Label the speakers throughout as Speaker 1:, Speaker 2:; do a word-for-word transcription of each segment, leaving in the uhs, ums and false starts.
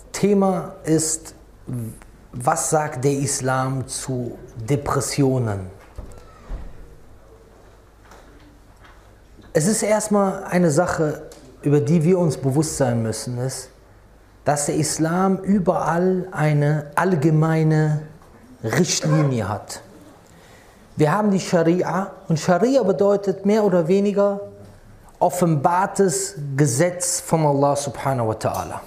Speaker 1: Thema ist, was sagt der Islam zu Depressionen? Es ist erstmal eine Sache, über die wir uns bewusst sein müssen, ist, dass der Islam überall eine allgemeine Richtlinie hat. Wir haben die Scharia und Scharia bedeutet mehr oder weniger offenbartes Gesetz von Allah subhanahu wa ta'ala.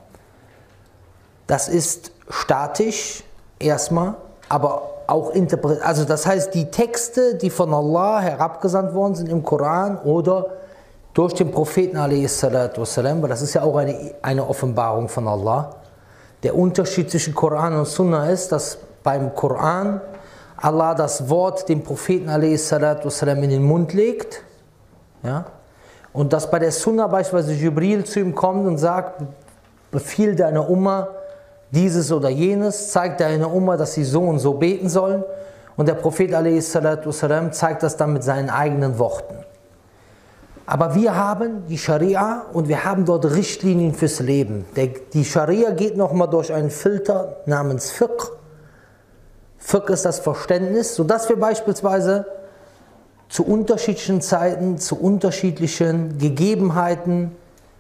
Speaker 1: Das ist statisch erstmal, aber auch interpretiert. Also das heißt, die Texte, die von Allah herabgesandt worden sind im Koran oder durch den Propheten a.s., weil das ist ja auch eine, eine Offenbarung von Allah. Der Unterschied zwischen Koran und Sunna ist, dass beim Koran Allah das Wort dem Propheten a.s. in den Mund legt, ja, und dass bei der Sunna beispielsweise Jibril zu ihm kommt und sagt, befiehl deiner Umma dieses oder jenes, zeigt deiner Umma, dass sie so und so beten sollen, und der Prophet a.s. zeigt das dann mit seinen eigenen Worten. Aber wir haben die Scharia und wir haben dort Richtlinien fürs Leben. Der, die Scharia geht nochmal durch einen Filter namens Fiqh. Fiqh ist das Verständnis, sodass wir beispielsweise zu unterschiedlichen Zeiten, zu unterschiedlichen Gegebenheiten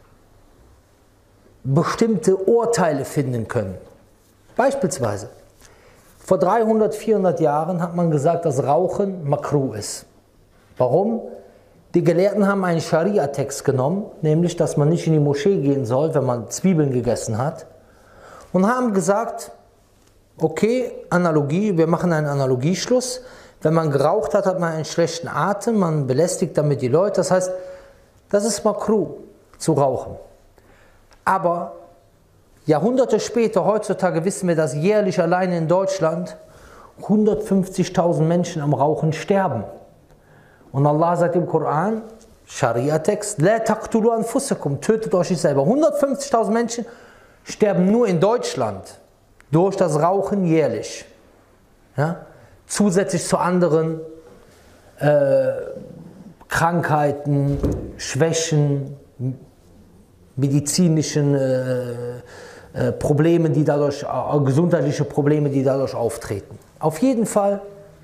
Speaker 1: bestimmte Urteile finden können. Beispielsweise, vor dreihundert, vierhundert Jahren hat man gesagt, dass Rauchen makruh ist. Warum? Die Gelehrten haben einen Scharia-Text genommen, nämlich, dass man nicht in die Moschee gehen soll, wenn man Zwiebeln gegessen hat, und haben gesagt, okay, Analogie, wir machen einen Analogieschluss. Wenn man geraucht hat, hat man einen schlechten Atem, man belästigt damit die Leute. Das heißt, das ist makruh, zu rauchen. Aber Jahrhunderte später, heutzutage wissen wir, dass jährlich alleine in Deutschland hundertfünfzigtausend Menschen am Rauchen sterben. Und Allah sagt im Koran, Scharia-Text, La taqtulu anfusakum, tötet euch nicht selber. hundertfünfzigtausend Menschen sterben nur in Deutschland durch das Rauchen jährlich. Ja? Zusätzlich zu anderen äh, Krankheiten, Schwächen, medizinischen äh, äh, Problemen, die dadurch, äh, gesundheitliche Probleme, die dadurch auftreten. Auf jeden Fall,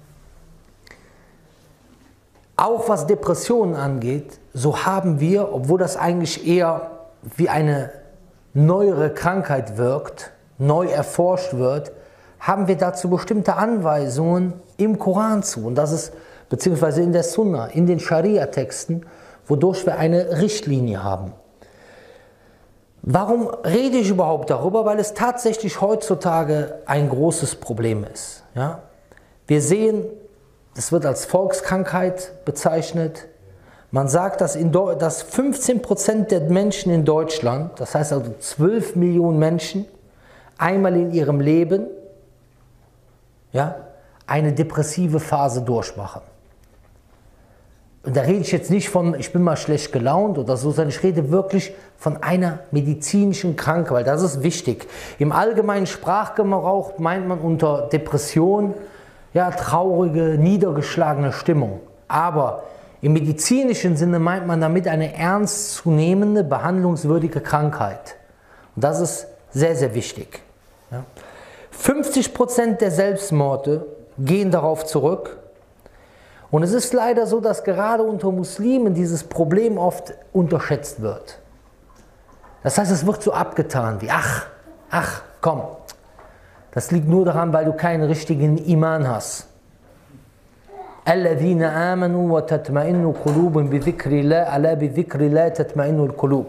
Speaker 1: auch was Depressionen angeht, so haben wir, obwohl das eigentlich eher wie eine neuere Krankheit wirkt, neu erforscht wird, haben wir dazu bestimmte Anweisungen im Koran zu. Und das ist, beziehungsweise in der Sunna, in den Scharia-Texten, wodurch wir eine Richtlinie haben. Warum rede ich überhaupt darüber? Weil es tatsächlich heutzutage ein großes Problem ist. Ja? Wir sehen, es wird als Volkskrankheit bezeichnet. Man sagt, dass, in dass fünfzehn Prozent der Menschen in Deutschland, das heißt also zwölf Millionen Menschen, einmal in ihrem Leben ja, eine depressive Phase durchmachen. Und da rede ich jetzt nicht von, ich bin mal schlecht gelaunt oder so, sondern ich rede wirklich von einer medizinischen Krankheit, weil das ist wichtig. Im allgemeinen Sprachgebrauch meint man unter Depression ja, traurige, niedergeschlagene Stimmung. Aber im medizinischen Sinne meint man damit eine ernstzunehmende, behandlungswürdige Krankheit. Und das ist sehr, sehr wichtig. Ja. fünfzig Prozent der Selbstmorde gehen darauf zurück. Und es ist leider so, dass gerade unter Muslimen dieses Problem oft unterschätzt wird. Das heißt, es wird so abgetan wie, ach, ach, komm, das liegt nur daran, weil du keinen richtigen Iman hast. Alladhina amanu wa tatma'innu qulubun bi dhikrillah, ala bi dhikrillah tatma'innu al-qulub.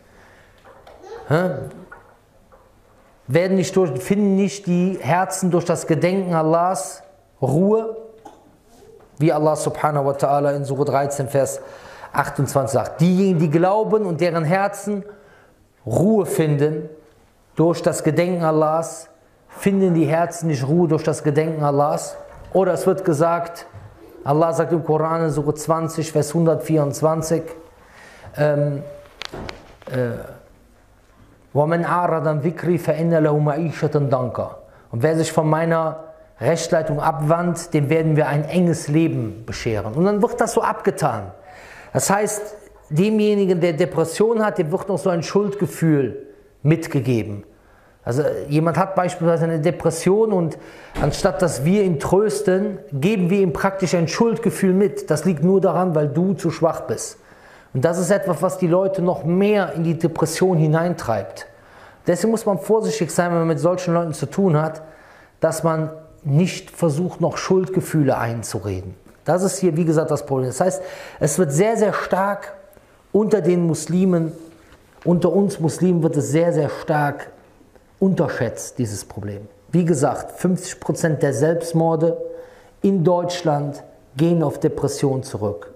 Speaker 1: Werden nicht durch, finden nicht die Herzen durch das Gedenken Allahs Ruhe, wie Allah subhanahu wa ta'ala in Surah dreizehn, Vers achtundzwanzig sagt. Diejenigen, die glauben und deren Herzen Ruhe finden durch das Gedenken Allahs, finden die Herzen nicht Ruhe durch das Gedenken Allahs. Oder es wird gesagt, Allah sagt im Koran in Surah zwanzig, Vers hundertvierundzwanzig, ähm, وَمَنْ أَعْرَضَ عَنْ ذِكْرِي فَإِنَّ لَهُ مَعِيشَةً ضَنْكًا. Und wer sich von meiner Rechtsleitung abwandt, dem werden wir ein enges Leben bescheren. Und dann wird das so abgetan. Das heißt, demjenigen, der Depression hat, dem wird noch so ein Schuldgefühl mitgegeben. Also jemand hat beispielsweise eine Depression und anstatt dass wir ihn trösten, geben wir ihm praktisch ein Schuldgefühl mit. Das liegt nur daran, weil du zu schwach bist. Und das ist etwas, was die Leute noch mehr in die Depression hineintreibt. Deswegen muss man vorsichtig sein, wenn man mit solchen Leuten zu tun hat, dass man nicht versucht, noch Schuldgefühle einzureden. Das ist hier, wie gesagt, das Problem. Das heißt, es wird sehr, sehr stark unter den Muslimen, unter uns Muslimen wird es sehr, sehr stark unterschätzt, dieses Problem. Wie gesagt, fünfzig Prozent der Selbstmorde in Deutschland gehen auf Depression zurück.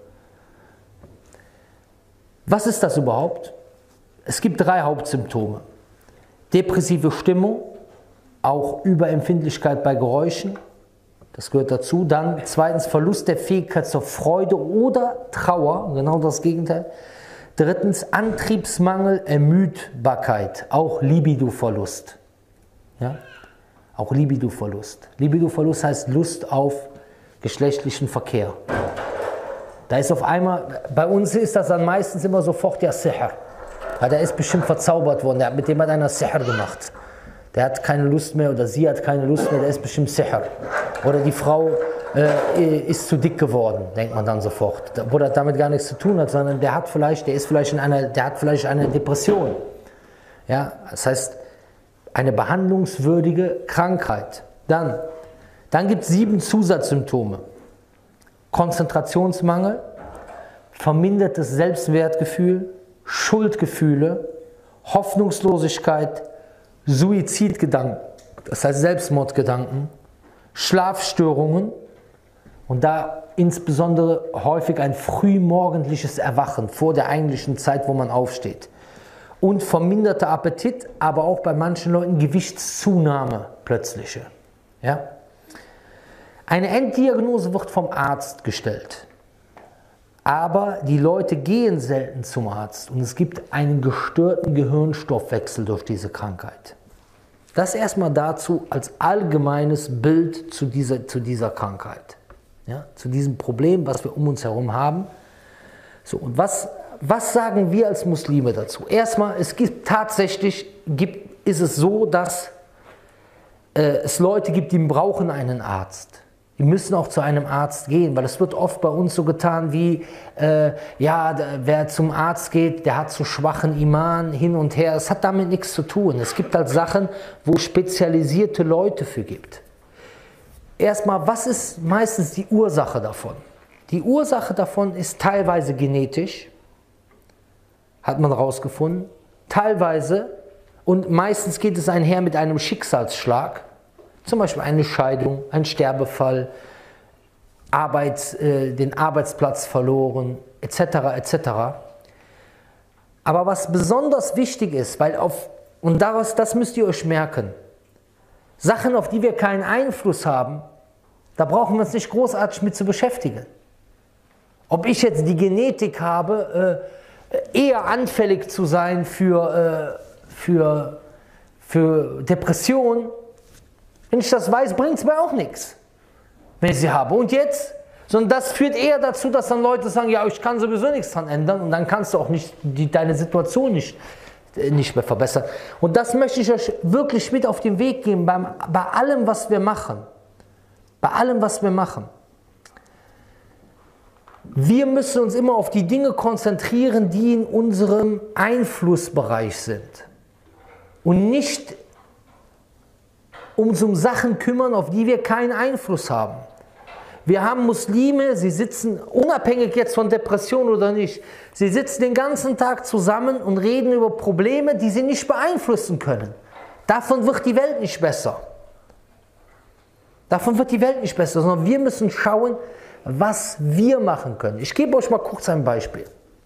Speaker 1: Was ist das überhaupt? Es gibt drei Hauptsymptome. Depressive Stimmung, auch Überempfindlichkeit bei Geräuschen, das gehört dazu. Dann zweitens Verlust der Fähigkeit zur Freude oder Trauer, genau das Gegenteil. Drittens Antriebsmangel, Ermüdbarkeit, auch Libidoverlust. Ja? Auch Libidoverlust. Libidoverlust heißt Lust auf geschlechtlichen Verkehr. Da ist auf einmal, bei uns ist das dann meistens immer sofort ja Sihr. Ja, der ist bestimmt verzaubert worden, der, mit dem hat einer Sihr gemacht. Der hat keine Lust mehr oder sie hat keine Lust mehr, der ist bestimmt Sihr. Oder die Frau äh, ist zu dick geworden, denkt man dann sofort. Wo das damit gar nichts zu tun hat, sondern der hat vielleicht, der ist vielleicht in einer, der hat vielleicht eine Depression. Ja, das heißt, eine behandlungswürdige Krankheit. Dann, dann gibt es sieben Zusatzsymptome. Konzentrationsmangel, vermindertes Selbstwertgefühl, Schuldgefühle, Hoffnungslosigkeit, Suizidgedanken, das heißt Selbstmordgedanken, Schlafstörungen und da insbesondere häufig ein frühmorgendliches Erwachen vor der eigentlichen Zeit, wo man aufsteht. Und verminderter Appetit, aber auch bei manchen Leuten Gewichtszunahme plötzliche. Ja? Eine Enddiagnose wird vom Arzt gestellt. Aber die Leute gehen selten zum Arzt und es gibt einen gestörten Gehirnstoffwechsel durch diese Krankheit. Das erstmal dazu als allgemeines Bild zu dieser, zu dieser Krankheit, ja, zu diesem Problem, was wir um uns herum haben. So, und was, was sagen wir als Muslime dazu? Erstmal, es gibt tatsächlich, gibt, ist es so, dass äh, es Leute gibt, die brauchen einen Arzt. Die müssen auch zu einem Arzt gehen, weil es wird oft bei uns so getan wie, äh, ja, wer zum Arzt geht, der hat so schwachen Iman hin und her. Es hat damit nichts zu tun. Es gibt halt Sachen, wo es spezialisierte Leute für gibt. Erstmal, was ist meistens die Ursache davon? Die Ursache davon ist teilweise genetisch, hat man herausgefunden, teilweise und meistens geht es einher mit einem Schicksalsschlag. Zum Beispiel eine Scheidung, ein Sterbefall, Arbeits, äh, den Arbeitsplatz verloren, et cetera et cetera. Aber was besonders wichtig ist, weil auf, und daraus, das müsst ihr euch merken, Sachen, auf die wir keinen Einfluss haben, da brauchen wir uns nicht großartig mit zu beschäftigen. Ob ich jetzt die Genetik habe, äh, eher anfällig zu sein für, äh, für, für Depressionen, wenn ich das weiß, bringt es mir auch nichts, wenn ich sie habe. Und jetzt? Sondern das führt eher dazu, dass dann Leute sagen, ja, ich kann sowieso nichts dran ändern und dann kannst du auch nicht die, deine Situation nicht, nicht mehr verbessern. Und das möchte ich euch wirklich mit auf den Weg geben, beim, bei allem, was wir machen. Bei allem, was wir machen. Wir müssen uns immer auf die Dinge konzentrieren, die in unserem Einflussbereich sind. Und nicht uns um Sachen kümmern, auf die wir keinen Einfluss haben. Wir haben Muslime, sie sitzen, unabhängig jetzt von Depression oder nicht, sie sitzen den ganzen Tag zusammen und reden über Probleme, die sie nicht beeinflussen können. Davon wird die Welt nicht besser. Davon wird die Welt nicht besser, sondern wir müssen schauen, was wir machen können. Ich gebe euch mal kurz ein Beispiel.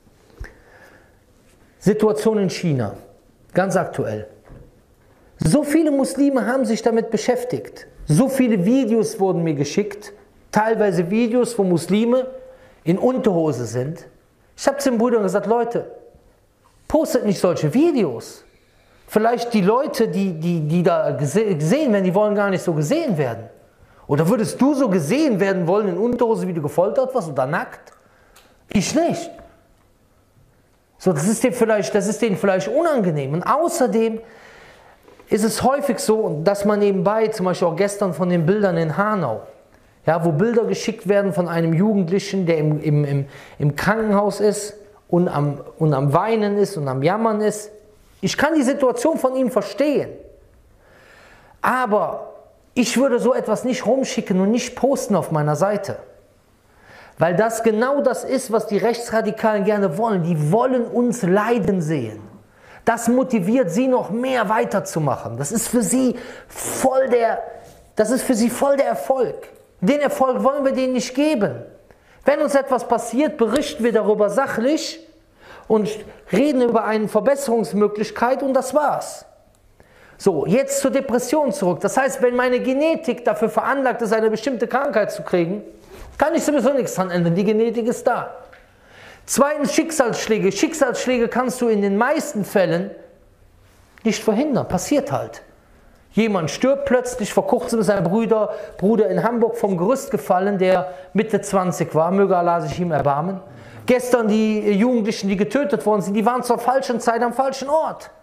Speaker 1: Situation in China, ganz aktuell. So viele Muslime haben sich damit beschäftigt. So viele Videos wurden mir geschickt, teilweise Videos, wo Muslime in Unterhose sind. Ich habe zu den Brüdern gesagt, Leute, postet nicht solche Videos. Vielleicht die Leute, die, die, die da gesehen werden, die wollen gar nicht so gesehen werden. Oder würdest du so gesehen werden wollen in Unterhose, wie du gefoltert wirst oder nackt? Ich nicht. So, das ist denen vielleicht, das ist denen vielleicht unangenehm. Und außerdem, ist es häufig so, dass man nebenbei, zum Beispiel auch gestern von den Bildern in Hanau, ja, wo Bilder geschickt werden von einem Jugendlichen, der im, im, im, im Krankenhaus ist und am, und am Weinen ist und am Jammern ist. Ich kann die Situation von ihm verstehen, aber ich würde so etwas nicht rumschicken und nicht posten auf meiner Seite. Weil das genau das ist, was die Rechtsradikalen gerne wollen. Die wollen uns leiden sehen. Das motiviert sie noch mehr weiterzumachen. Das ist für sie voll der, das ist für sie voll der Erfolg. Den Erfolg wollen wir denen nicht geben. Wenn uns etwas passiert, berichten wir darüber sachlich und reden über eine Verbesserungsmöglichkeit und das war's. So, jetzt zur Depression zurück. Das heißt, wenn meine Genetik dafür veranlagt ist, eine bestimmte Krankheit zu kriegen, kann ich sowieso nichts dran ändern. Die Genetik ist da. Zweitens Schicksalsschläge. Schicksalsschläge kannst du in den meisten Fällen nicht verhindern. Passiert halt. Jemand stirbt plötzlich. Vor kurzem ist ein Bruder, Bruder in Hamburg vom Gerüst gefallen, der Mitte zwanzig war. Möge Allah sich ihm erbarmen. Gestern die Jugendlichen, die getötet worden sind, die waren zur falschen Zeit am falschen Ort.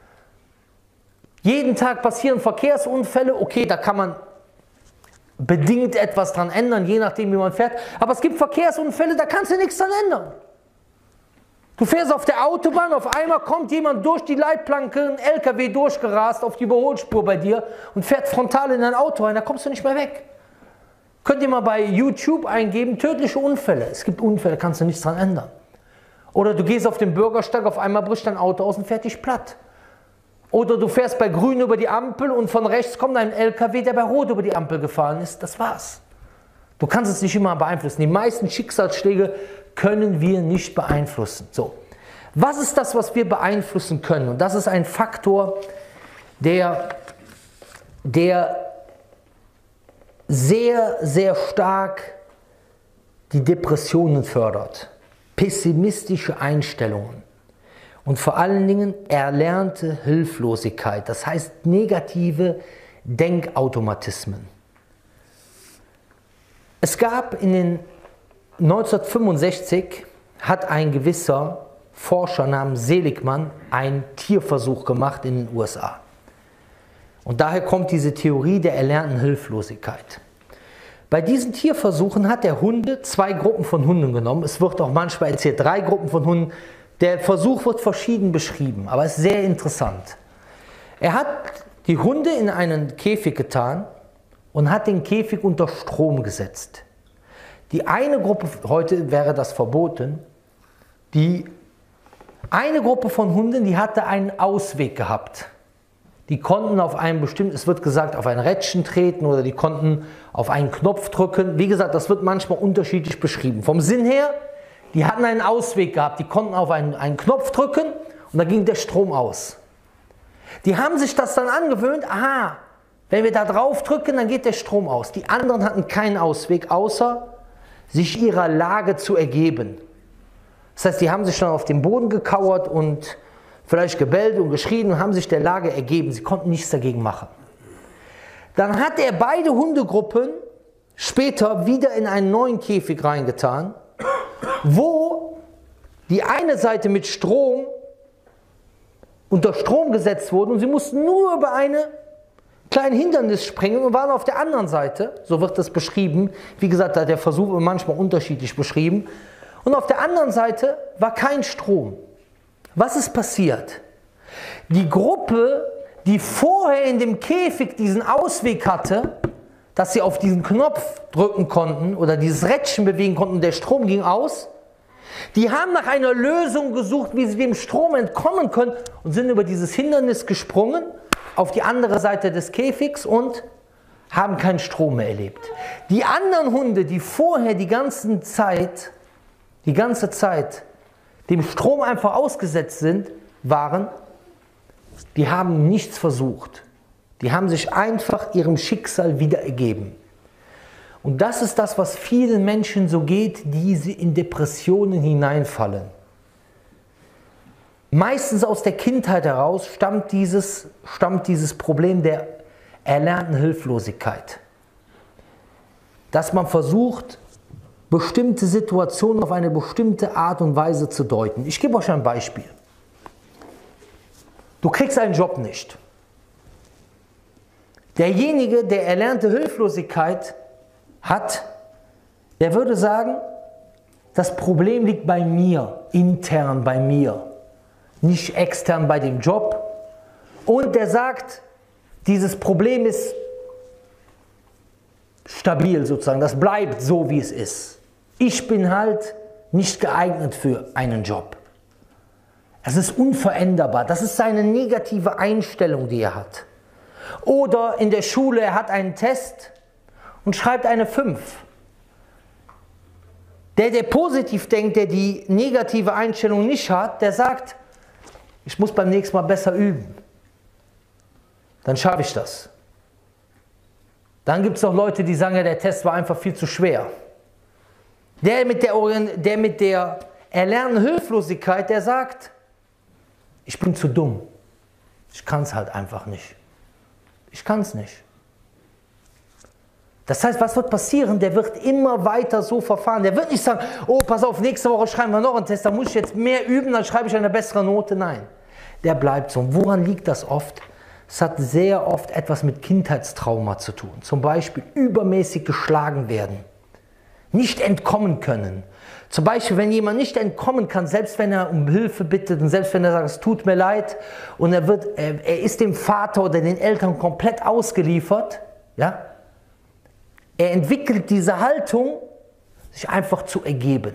Speaker 1: Jeden Tag passieren Verkehrsunfälle. Okay, da kann man bedingt etwas dran ändern, je nachdem wie man fährt. Aber es gibt Verkehrsunfälle, da kannst du nichts dran ändern. Du fährst auf der Autobahn, auf einmal kommt jemand durch die Leitplanke, ein L K W durchgerast auf die Überholspur bei dir und fährt frontal in dein Auto rein, da kommst du nicht mehr weg. Könnt ihr mal bei YouTube eingeben, tödliche Unfälle. Es gibt Unfälle, kannst du nichts dran ändern. Oder du gehst auf den Bürgersteig, auf einmal bricht dein Auto aus und fährt dich platt. Oder du fährst bei Grün über die Ampel und von rechts kommt ein L K W, der bei Rot über die Ampel gefahren ist. Das war's. Du kannst es nicht immer beeinflussen. Die meisten Schicksalsschläge können wir nicht beeinflussen. So. Was ist das, was wir beeinflussen können? Und das ist ein Faktor, der, der sehr, sehr stark die Depressionen fördert. Pessimistische Einstellungen. Und vor allen Dingen erlernte Hilflosigkeit, das heißt negative Denkautomatismen. Es gab in den neunzehnhundertfünfundsechzig hat ein gewisser Forscher namens Seligman einen Tierversuch gemacht in den U S A. Und daher kommt diese Theorie der erlernten Hilflosigkeit. Bei diesen Tierversuchen hat der Hunde zwei Gruppen von Hunden genommen. Es wird auch manchmal erzählt, drei Gruppen von Hunden. Der Versuch wird verschieden beschrieben, aber ist sehr interessant. Er hat die Hunde in einen Käfig getan und hat den Käfig unter Strom gesetzt. Die eine Gruppe, heute wäre das verboten, die eine Gruppe von Hunden, die hatte einen Ausweg gehabt. Die konnten auf einen bestimmten, es wird gesagt, auf ein Rädchen treten oder die konnten auf einen Knopf drücken. Wie gesagt, das wird manchmal unterschiedlich beschrieben. Vom Sinn her, die hatten einen Ausweg gehabt, die konnten auf einen, einen Knopf drücken und da ging der Strom aus. Die haben sich das dann angewöhnt, aha, wenn wir da drauf drücken, dann geht der Strom aus. Die anderen hatten keinen Ausweg, außer sich ihrer Lage zu ergeben. Das heißt, die haben sich dann auf den Boden gekauert und vielleicht gebellt und geschrien und haben sich der Lage ergeben. Sie konnten nichts dagegen machen. Dann hat er beide Hundegruppen später wieder in einen neuen Käfig reingetan, wo die eine Seite mit Strom unter Strom gesetzt wurde und sie mussten nur über eine kleine Hindernis springen und waren auf der anderen Seite, so wird das beschrieben, wie gesagt, der Versuch wird manchmal unterschiedlich beschrieben, und auf der anderen Seite war kein Strom. Was ist passiert? Die Gruppe, die vorher in dem Käfig diesen Ausweg hatte, dass sie auf diesen Knopf drücken konnten oder dieses Rädchen bewegen konnten und der Strom ging aus, die haben nach einer Lösung gesucht, wie sie dem Strom entkommen können und sind über dieses Hindernis gesprungen auf die andere Seite des Käfigs und haben keinen Strom mehr erlebt. Die anderen Hunde, die vorher die ganze Zeit, die ganze Zeit dem Strom einfach ausgesetzt sind, waren, die haben nichts versucht. Die haben sich einfach ihrem Schicksal wieder ergeben. Und das ist das, was vielen Menschen so geht, die sie in Depressionen hineinfallen. Meistens aus der Kindheit heraus stammt dieses, stammt dieses Problem der erlernten Hilflosigkeit. Dass man versucht, bestimmte Situationen auf eine bestimmte Art und Weise zu deuten. Ich gebe euch ein Beispiel. Du kriegst einen Job nicht. Derjenige, der erlernte Hilflosigkeit hat, der würde sagen, das Problem liegt bei mir, intern bei mir, nicht extern bei dem Job. Und der sagt, dieses Problem ist stabil sozusagen, das bleibt so, wie es ist. Ich bin halt nicht geeignet für einen Job. Es ist unveränderbar, das ist seine negative Einstellung, die er hat. Oder in der Schule, er hat einen Test und schreibt eine fünf. Der, der positiv denkt, der die negative Einstellung nicht hat, der sagt, ich muss beim nächsten Mal besser üben. Dann schaffe ich das. Dann gibt es auch Leute, die sagen, ja, der Test war einfach viel zu schwer. Der mit der, der mit der erlernten Hilflosigkeit, der sagt, ich bin zu dumm. Ich kann es halt einfach nicht. Ich kann es nicht. Das heißt, was wird passieren? Der wird immer weiter so verfahren. Der wird nicht sagen, oh, pass auf, nächste Woche schreiben wir noch einen Test, da muss ich jetzt mehr üben, dann schreibe ich eine bessere Note. Nein, der bleibt so. Und woran liegt das oft? Es hat sehr oft etwas mit Kindheitstrauma zu tun. Zum Beispiel übermäßig geschlagen werden. Nicht entkommen können. Zum Beispiel, wenn jemand nicht entkommen kann, selbst wenn er um Hilfe bittet und selbst wenn er sagt, es tut mir leid und er, wird, er, er ist dem Vater oder den Eltern komplett ausgeliefert, ja, er entwickelt diese Haltung, sich einfach zu ergeben.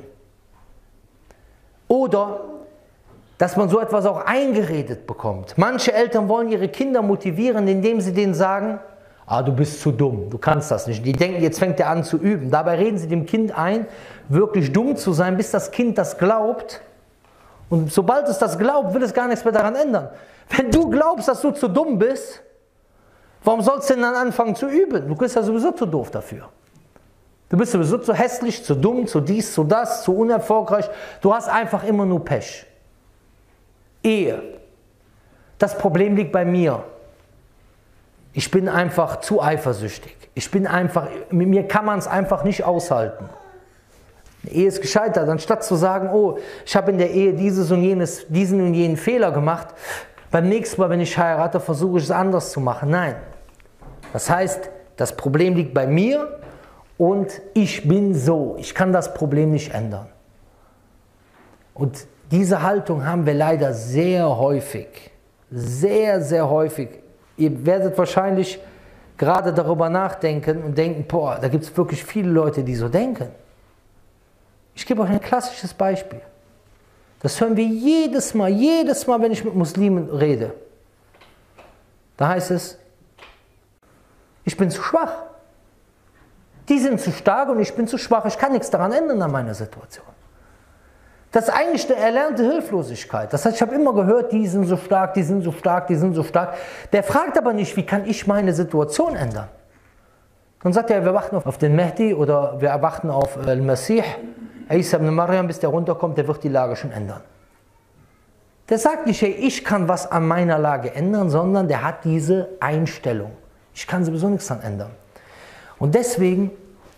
Speaker 1: Oder, dass man so etwas auch eingeredet bekommt. Manche Eltern wollen ihre Kinder motivieren, indem sie denen sagen, ah, du bist zu dumm, du kannst das nicht. Die denken, jetzt fängt er an zu üben. Dabei reden sie dem Kind ein, wirklich dumm zu sein, bis das Kind das glaubt. Und sobald es das glaubt, will es gar nichts mehr daran ändern. Wenn du glaubst, dass du zu dumm bist, warum sollst du denn dann anfangen zu üben? Du bist ja sowieso zu doof dafür. Du bist sowieso zu hässlich, zu dumm, zu dies, zu das, zu unerfolgreich. Du hast einfach immer nur Pech. Ehe. Das Problem liegt bei mir. Ich bin einfach zu eifersüchtig. Ich bin einfach, mit mir kann man es einfach nicht aushalten. Die Ehe ist gescheitert. Anstatt zu sagen, oh, ich habe in der Ehe dieses und jenes, diesen und jenen Fehler gemacht, beim nächsten Mal, wenn ich heirate, versuche ich es anders zu machen. Nein. Das heißt, das Problem liegt bei mir und ich bin so. Ich kann das Problem nicht ändern. Und diese Haltung haben wir leider sehr häufig. Sehr, sehr häufig. Ihr werdet wahrscheinlich gerade darüber nachdenken und denken, boah, da gibt es wirklich viele Leute, die so denken. Ich gebe euch ein klassisches Beispiel. Das hören wir jedes Mal, jedes Mal, wenn ich mit Muslimen rede. Da heißt es, ich bin zu schwach. Die sind zu stark und ich bin zu schwach. Ich kann nichts daran ändern an meiner Situation. Das ist eigentlich eine erlernte Hilflosigkeit. Das heißt, ich habe immer gehört, die sind so stark, die sind so stark, die sind so stark. Der fragt aber nicht, wie kann ich meine Situation ändern? Dann sagt er, wir warten auf den Mahdi oder wir warten auf Al-Masih, Isa ibn Maryam, bis der runterkommt, der wird die Lage schon ändern. Der sagt nicht, hey, ich kann was an meiner Lage ändern, sondern der hat diese Einstellung. Ich kann sowieso nichts daran ändern. Und deswegen,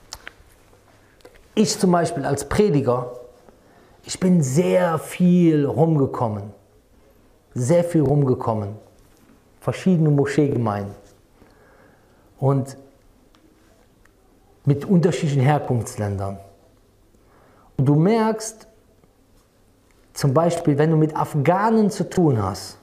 Speaker 1: ich zum Beispiel als Prediger, ich bin sehr viel rumgekommen, sehr viel rumgekommen, verschiedene Moscheegemeinden und mit unterschiedlichen Herkunftsländern. Und du merkst, zum Beispiel, wenn du mit Afghanen zu tun hast,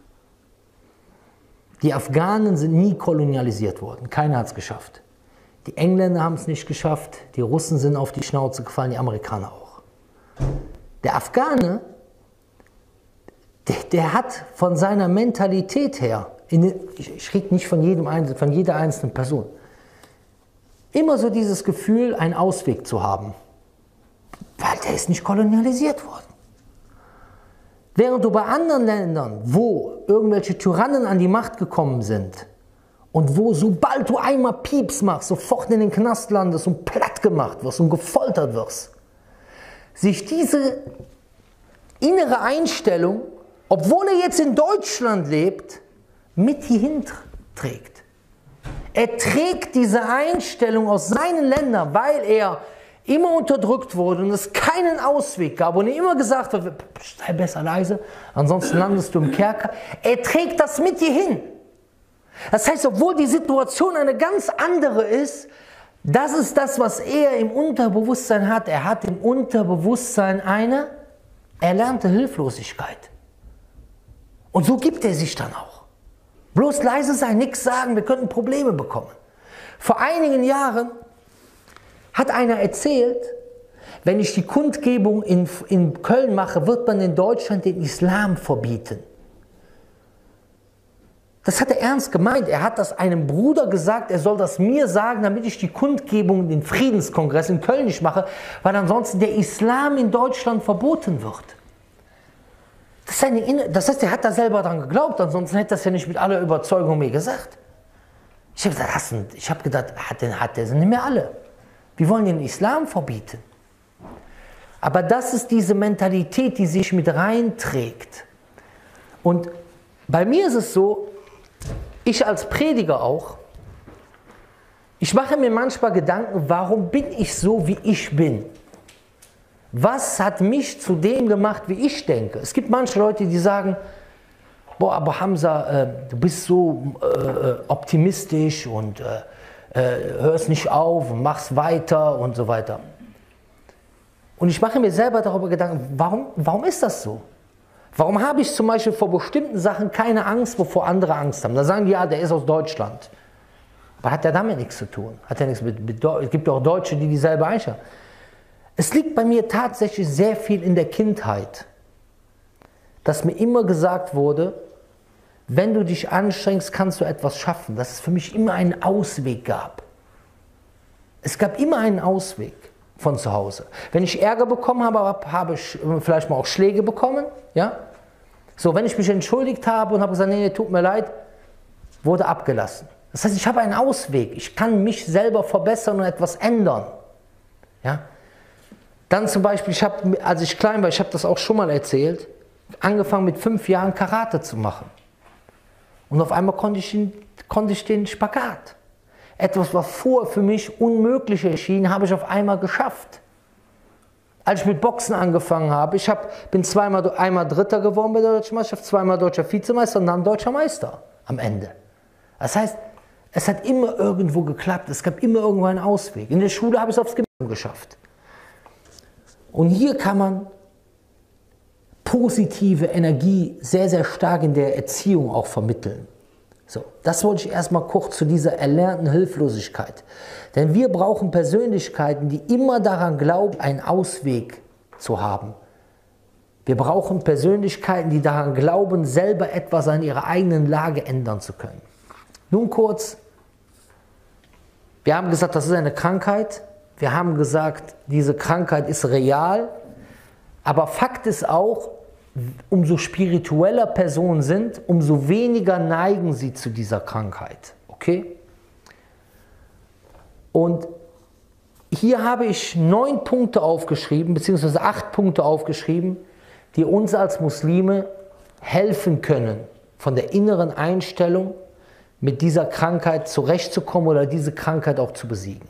Speaker 1: die Afghanen sind nie kolonialisiert worden, keiner hat es geschafft. Die Engländer haben es nicht geschafft, die Russen sind auf die Schnauze gefallen, die Amerikaner auch. Der Afghane, der, der hat von seiner Mentalität her, in, ich, ich rede nicht von, jedem, von jeder einzelnen Person, immer so dieses Gefühl, einen Ausweg zu haben. Weil der ist nicht kolonialisiert worden. Während du bei anderen Ländern, wo irgendwelche Tyrannen an die Macht gekommen sind und wo, sobald du einmal Pieps machst, sofort in den Knast landest und platt gemacht wirst und gefoltert wirst, sich diese innere Einstellung, obwohl er jetzt in Deutschland lebt, mit hierhin trägt. Er trägt diese Einstellung aus seinen Ländern, weil er immer unterdrückt wurde und es keinen Ausweg gab und er immer gesagt hat, sei besser leise, ansonsten landest du im Kerker. Er trägt das mit hierhin. Das heißt, obwohl die Situation eine ganz andere ist, das ist das, was er im Unterbewusstsein hat. Er hat im Unterbewusstsein eine erlernte Hilflosigkeit. Und so gibt er sich dann auch. Bloß leise sein, nichts sagen, wir könnten Probleme bekommen. Vor einigen Jahren hat einer erzählt, wenn ich die Kundgebung in, in Köln mache, wird man in Deutschland den Islam verbieten. Das hat er ernst gemeint. Er hat das einem Bruder gesagt, er soll das mir sagen, damit ich die Kundgebung, den Friedenskongress in Köln nicht mache, weil ansonsten der Islam in Deutschland verboten wird. Das, ist eine, das heißt, er hat da selber dran geglaubt, ansonsten hätte das ja nicht mit aller Überzeugung mir gesagt. Ich habe gedacht, das, ich habe gedacht, hat der, hat der sind nicht mehr alle. Wir wollen den Islam verbieten. Aber das ist diese Mentalität, die sich mit reinträgt. Und bei mir ist es so, ich als Prediger auch, ich mache mir manchmal Gedanken, warum bin ich so, wie ich bin? Was hat mich zu dem gemacht, wie ich denke? Es gibt manche Leute, die sagen, boah, aber Hamza, äh, du bist so äh, optimistisch und äh, äh, hörst nicht auf und machst weiter und so weiter. Und ich mache mir selber darüber Gedanken, warum, warum ist das so? Warum habe ich zum Beispiel vor bestimmten Sachen keine Angst, wovor andere Angst haben? Da sagen die, ja, der ist aus Deutschland. Aber hat der damit nichts zu tun? Hat der nichts mit, mit, es gibt auch Deutsche, die dieselbe Einstellung haben. Es liegt bei mir tatsächlich sehr viel in der Kindheit, dass mir immer gesagt wurde, wenn du dich anstrengst, kannst du etwas schaffen. Dass es für mich immer einen Ausweg gab. Es gab immer einen Ausweg von zu Hause. Wenn ich Ärger bekommen habe, habe ich vielleicht mal auch Schläge bekommen. Ja? So, wenn ich mich entschuldigt habe und habe gesagt, nee, nee, tut mir leid, wurde abgelassen. Das heißt, ich habe einen Ausweg. Ich kann mich selber verbessern und etwas ändern. Ja? Dann zum Beispiel, ich habe, als ich klein war, ich habe das auch schon mal erzählt, angefangen mit fünf Jahren Karate zu machen. Und auf einmal konnte ich, den, konnte ich den Spagat. Etwas, was vorher für mich unmöglich erschien, habe ich auf einmal geschafft. Als ich mit Boxen angefangen habe, ich hab, bin zweimal einmal Dritter geworden bei der Deutschen Meisterschaft, zweimal Deutscher Vizemeister und dann Deutscher Meister am Ende. Das heißt, es hat immer irgendwo geklappt, es gab immer irgendwo einen Ausweg. In der Schule habe ich es aufs Gymnasium geschafft. Und hier kann man positive Energie sehr, sehr stark in der Erziehung auch vermitteln. So, das wollte ich erstmal kurz zu dieser erlernten Hilflosigkeit. Denn wir brauchen Persönlichkeiten, die immer daran glauben, einen Ausweg zu haben. Wir brauchen Persönlichkeiten, die daran glauben, selber etwas an ihrer eigenen Lage ändern zu können. Nun kurz, wir haben gesagt, das ist eine Krankheit. Wir haben gesagt, diese Krankheit ist real. Aber Fakt ist auch, umso spiritueller Personen sind, umso weniger neigen sie zu dieser Krankheit. Okay? Und hier habe ich neun Punkte aufgeschrieben, beziehungsweise acht Punkte aufgeschrieben, die uns als Muslime helfen können, von der inneren Einstellung mit dieser Krankheit zurechtzukommen oder diese Krankheit auch zu besiegen.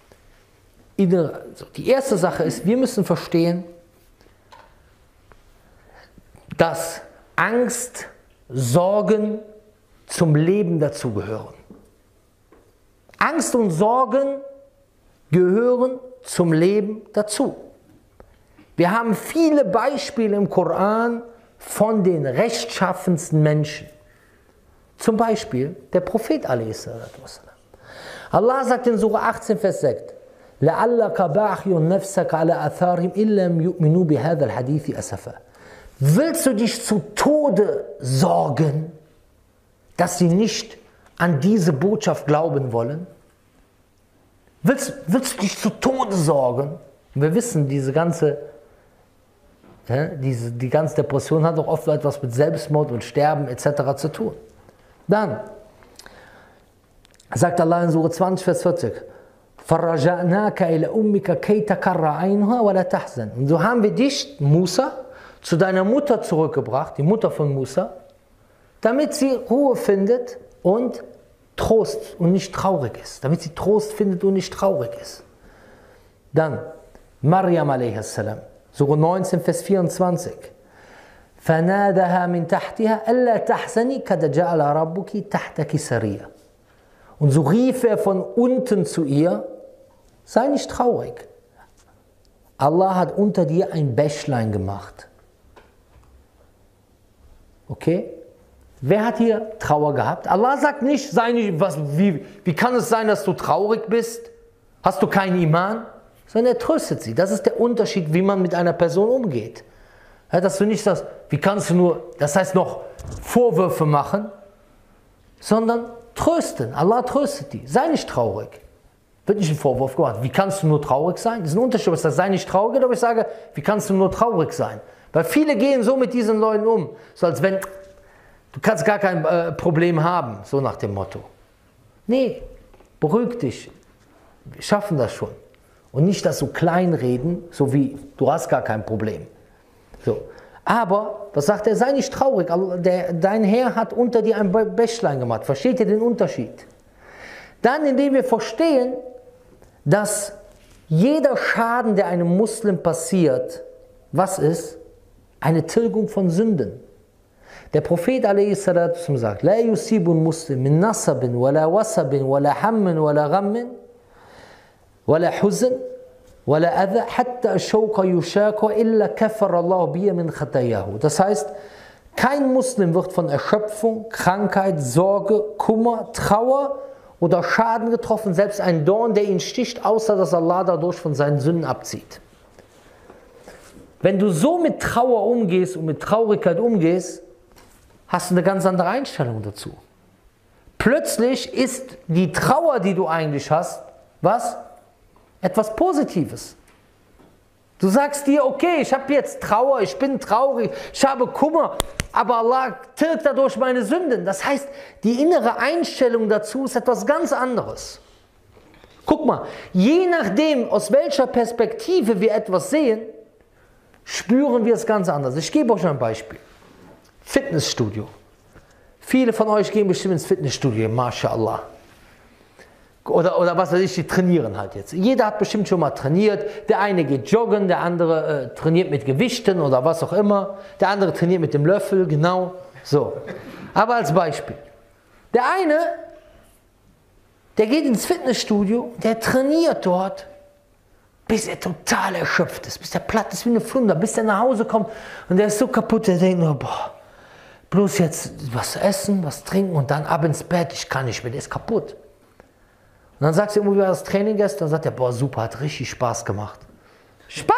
Speaker 1: Die erste Sache ist, wir müssen verstehen, dass Angst, Sorgen zum Leben dazugehören. Angst und Sorgen gehören zum Leben dazu. Wir haben viele Beispiele im Koran von den rechtschaffensten Menschen. Zum Beispiel der Prophet a s. Allah sagt in Surah achtzehn, Vers sechs, لَعَلَّكَ بَاخِيٌ نَفْسَكَ عَلَى آثَارِهِمْ إِن لَّمْ يُؤْمِنُوا بِهَذَا الْحَدِيثِ أَسَفًا. Willst du dich zu Tode sorgen, dass sie nicht an diese Botschaft glauben wollen? Willst, willst du dich zu Tode sorgen? Und wir wissen, diese ganze, ja, diese, die ganze Depression hat auch oft etwas mit Selbstmord und Sterben et cetera zu tun. Dann sagt Allah in Surah zwanzig, Vers vierzig, فَرَجَعْنَاكَ إِلَى أُمِّكَ كَيْ تَقَرَّ عَيْنُهَا وَلَا تَحْزَنْ. Und so haben wir dich, Musa, zu deiner Mutter zurückgebracht, die Mutter von Musa, damit sie Ruhe findet und Trost und nicht traurig ist. Damit sie Trost findet und nicht traurig ist. Dann Maryam a s. Surah neunzehn, Vers vierundzwanzig. فَنَادَهَا مِنْ تَحْتِهَا أَلَّا تَحْزَنِي قَدْ جَعَلَ رَبُّكِ تَحْتَكِ سَرِيًّا. Und so rief er von unten zu ihr, sei nicht traurig. Allah hat unter dir ein Bächlein gemacht. Okay? Wer hat hier Trauer gehabt? Allah sagt nicht, sei nicht was, wie, wie kann es sein, dass du traurig bist? Hast du keinen Iman? Sondern er tröstet sie. Das ist der Unterschied, wie man mit einer Person umgeht. Ja, dass du nicht sagst, wie kannst du nur, das heißt noch Vorwürfe machen, sondern trösten. Allah tröstet die. Sei nicht traurig. Wird nicht ein Vorwurf gemacht. Wie kannst du nur traurig sein? Das ist ein Unterschied, ob ich sage, sei nicht traurig, oder ob ich sage, wie kannst du nur traurig sein? Weil viele gehen so mit diesen Leuten um, so als wenn, du kannst gar kein äh, Problem haben, so nach dem Motto. Nee, beruhig dich. Wir schaffen das schon. Und nicht das so kleinreden, so wie, du hast gar kein Problem. So. Aber, was sagt er, sei nicht traurig, der, dein Herr hat unter dir ein Bächlein gemacht. Versteht ihr den Unterschied? Dann, indem wir verstehen, dass jeder Schaden, der einem Muslim passiert, was ist? Eine Tilgung von Sünden. Der Prophet a s. sagt, La yusibun muslim min nasabin, wala wasabin, wala hammin, wala ghammin, wala huzn, wala adha, hatta shawqa yushaka, illa kafar Allah biya min khatayahu. Das heißt, kein Muslim wird von Erschöpfung, Krankheit, Sorge, Kummer, Trauer oder Schaden getroffen, selbst ein Dorn, der ihn sticht, außer dass Allah dadurch von seinen Sünden abzieht. Wenn du so mit Trauer umgehst und mit Traurigkeit umgehst, hast du eine ganz andere Einstellung dazu. Plötzlich ist die Trauer, die du eigentlich hast, was? Etwas Positives. Du sagst dir, okay, ich habe jetzt Trauer, ich bin traurig, ich habe Kummer, aber Allah tilgt dadurch meine Sünden. Das heißt, die innere Einstellung dazu ist etwas ganz anderes. Guck mal, je nachdem, aus welcher Perspektive wir etwas sehen, spüren wir es ganz anders. Ich gebe euch ein Beispiel. Fitnessstudio. Viele von euch gehen bestimmt ins Fitnessstudio, MashaAllah. Oder, oder was weiß ich, die trainieren halt jetzt. Jeder hat bestimmt schon mal trainiert. Der eine geht joggen, der andere äh, trainiert mit Gewichten oder was auch immer. Der andere trainiert mit dem Löffel, genau. So. Aber als Beispiel. Der eine, der geht ins Fitnessstudio, der trainiert dort, bis er total erschöpft ist, bis er platt ist wie eine Flunder, bis er nach Hause kommt und der ist so kaputt, der denkt nur, boah, bloß jetzt was essen, was trinken und dann ab ins Bett, ich kann nicht mehr, der ist kaputt. Und dann sagst du irgendwie, wie war das Training gestern? Dann sagt er, boah, super, hat richtig Spaß gemacht. Spaß?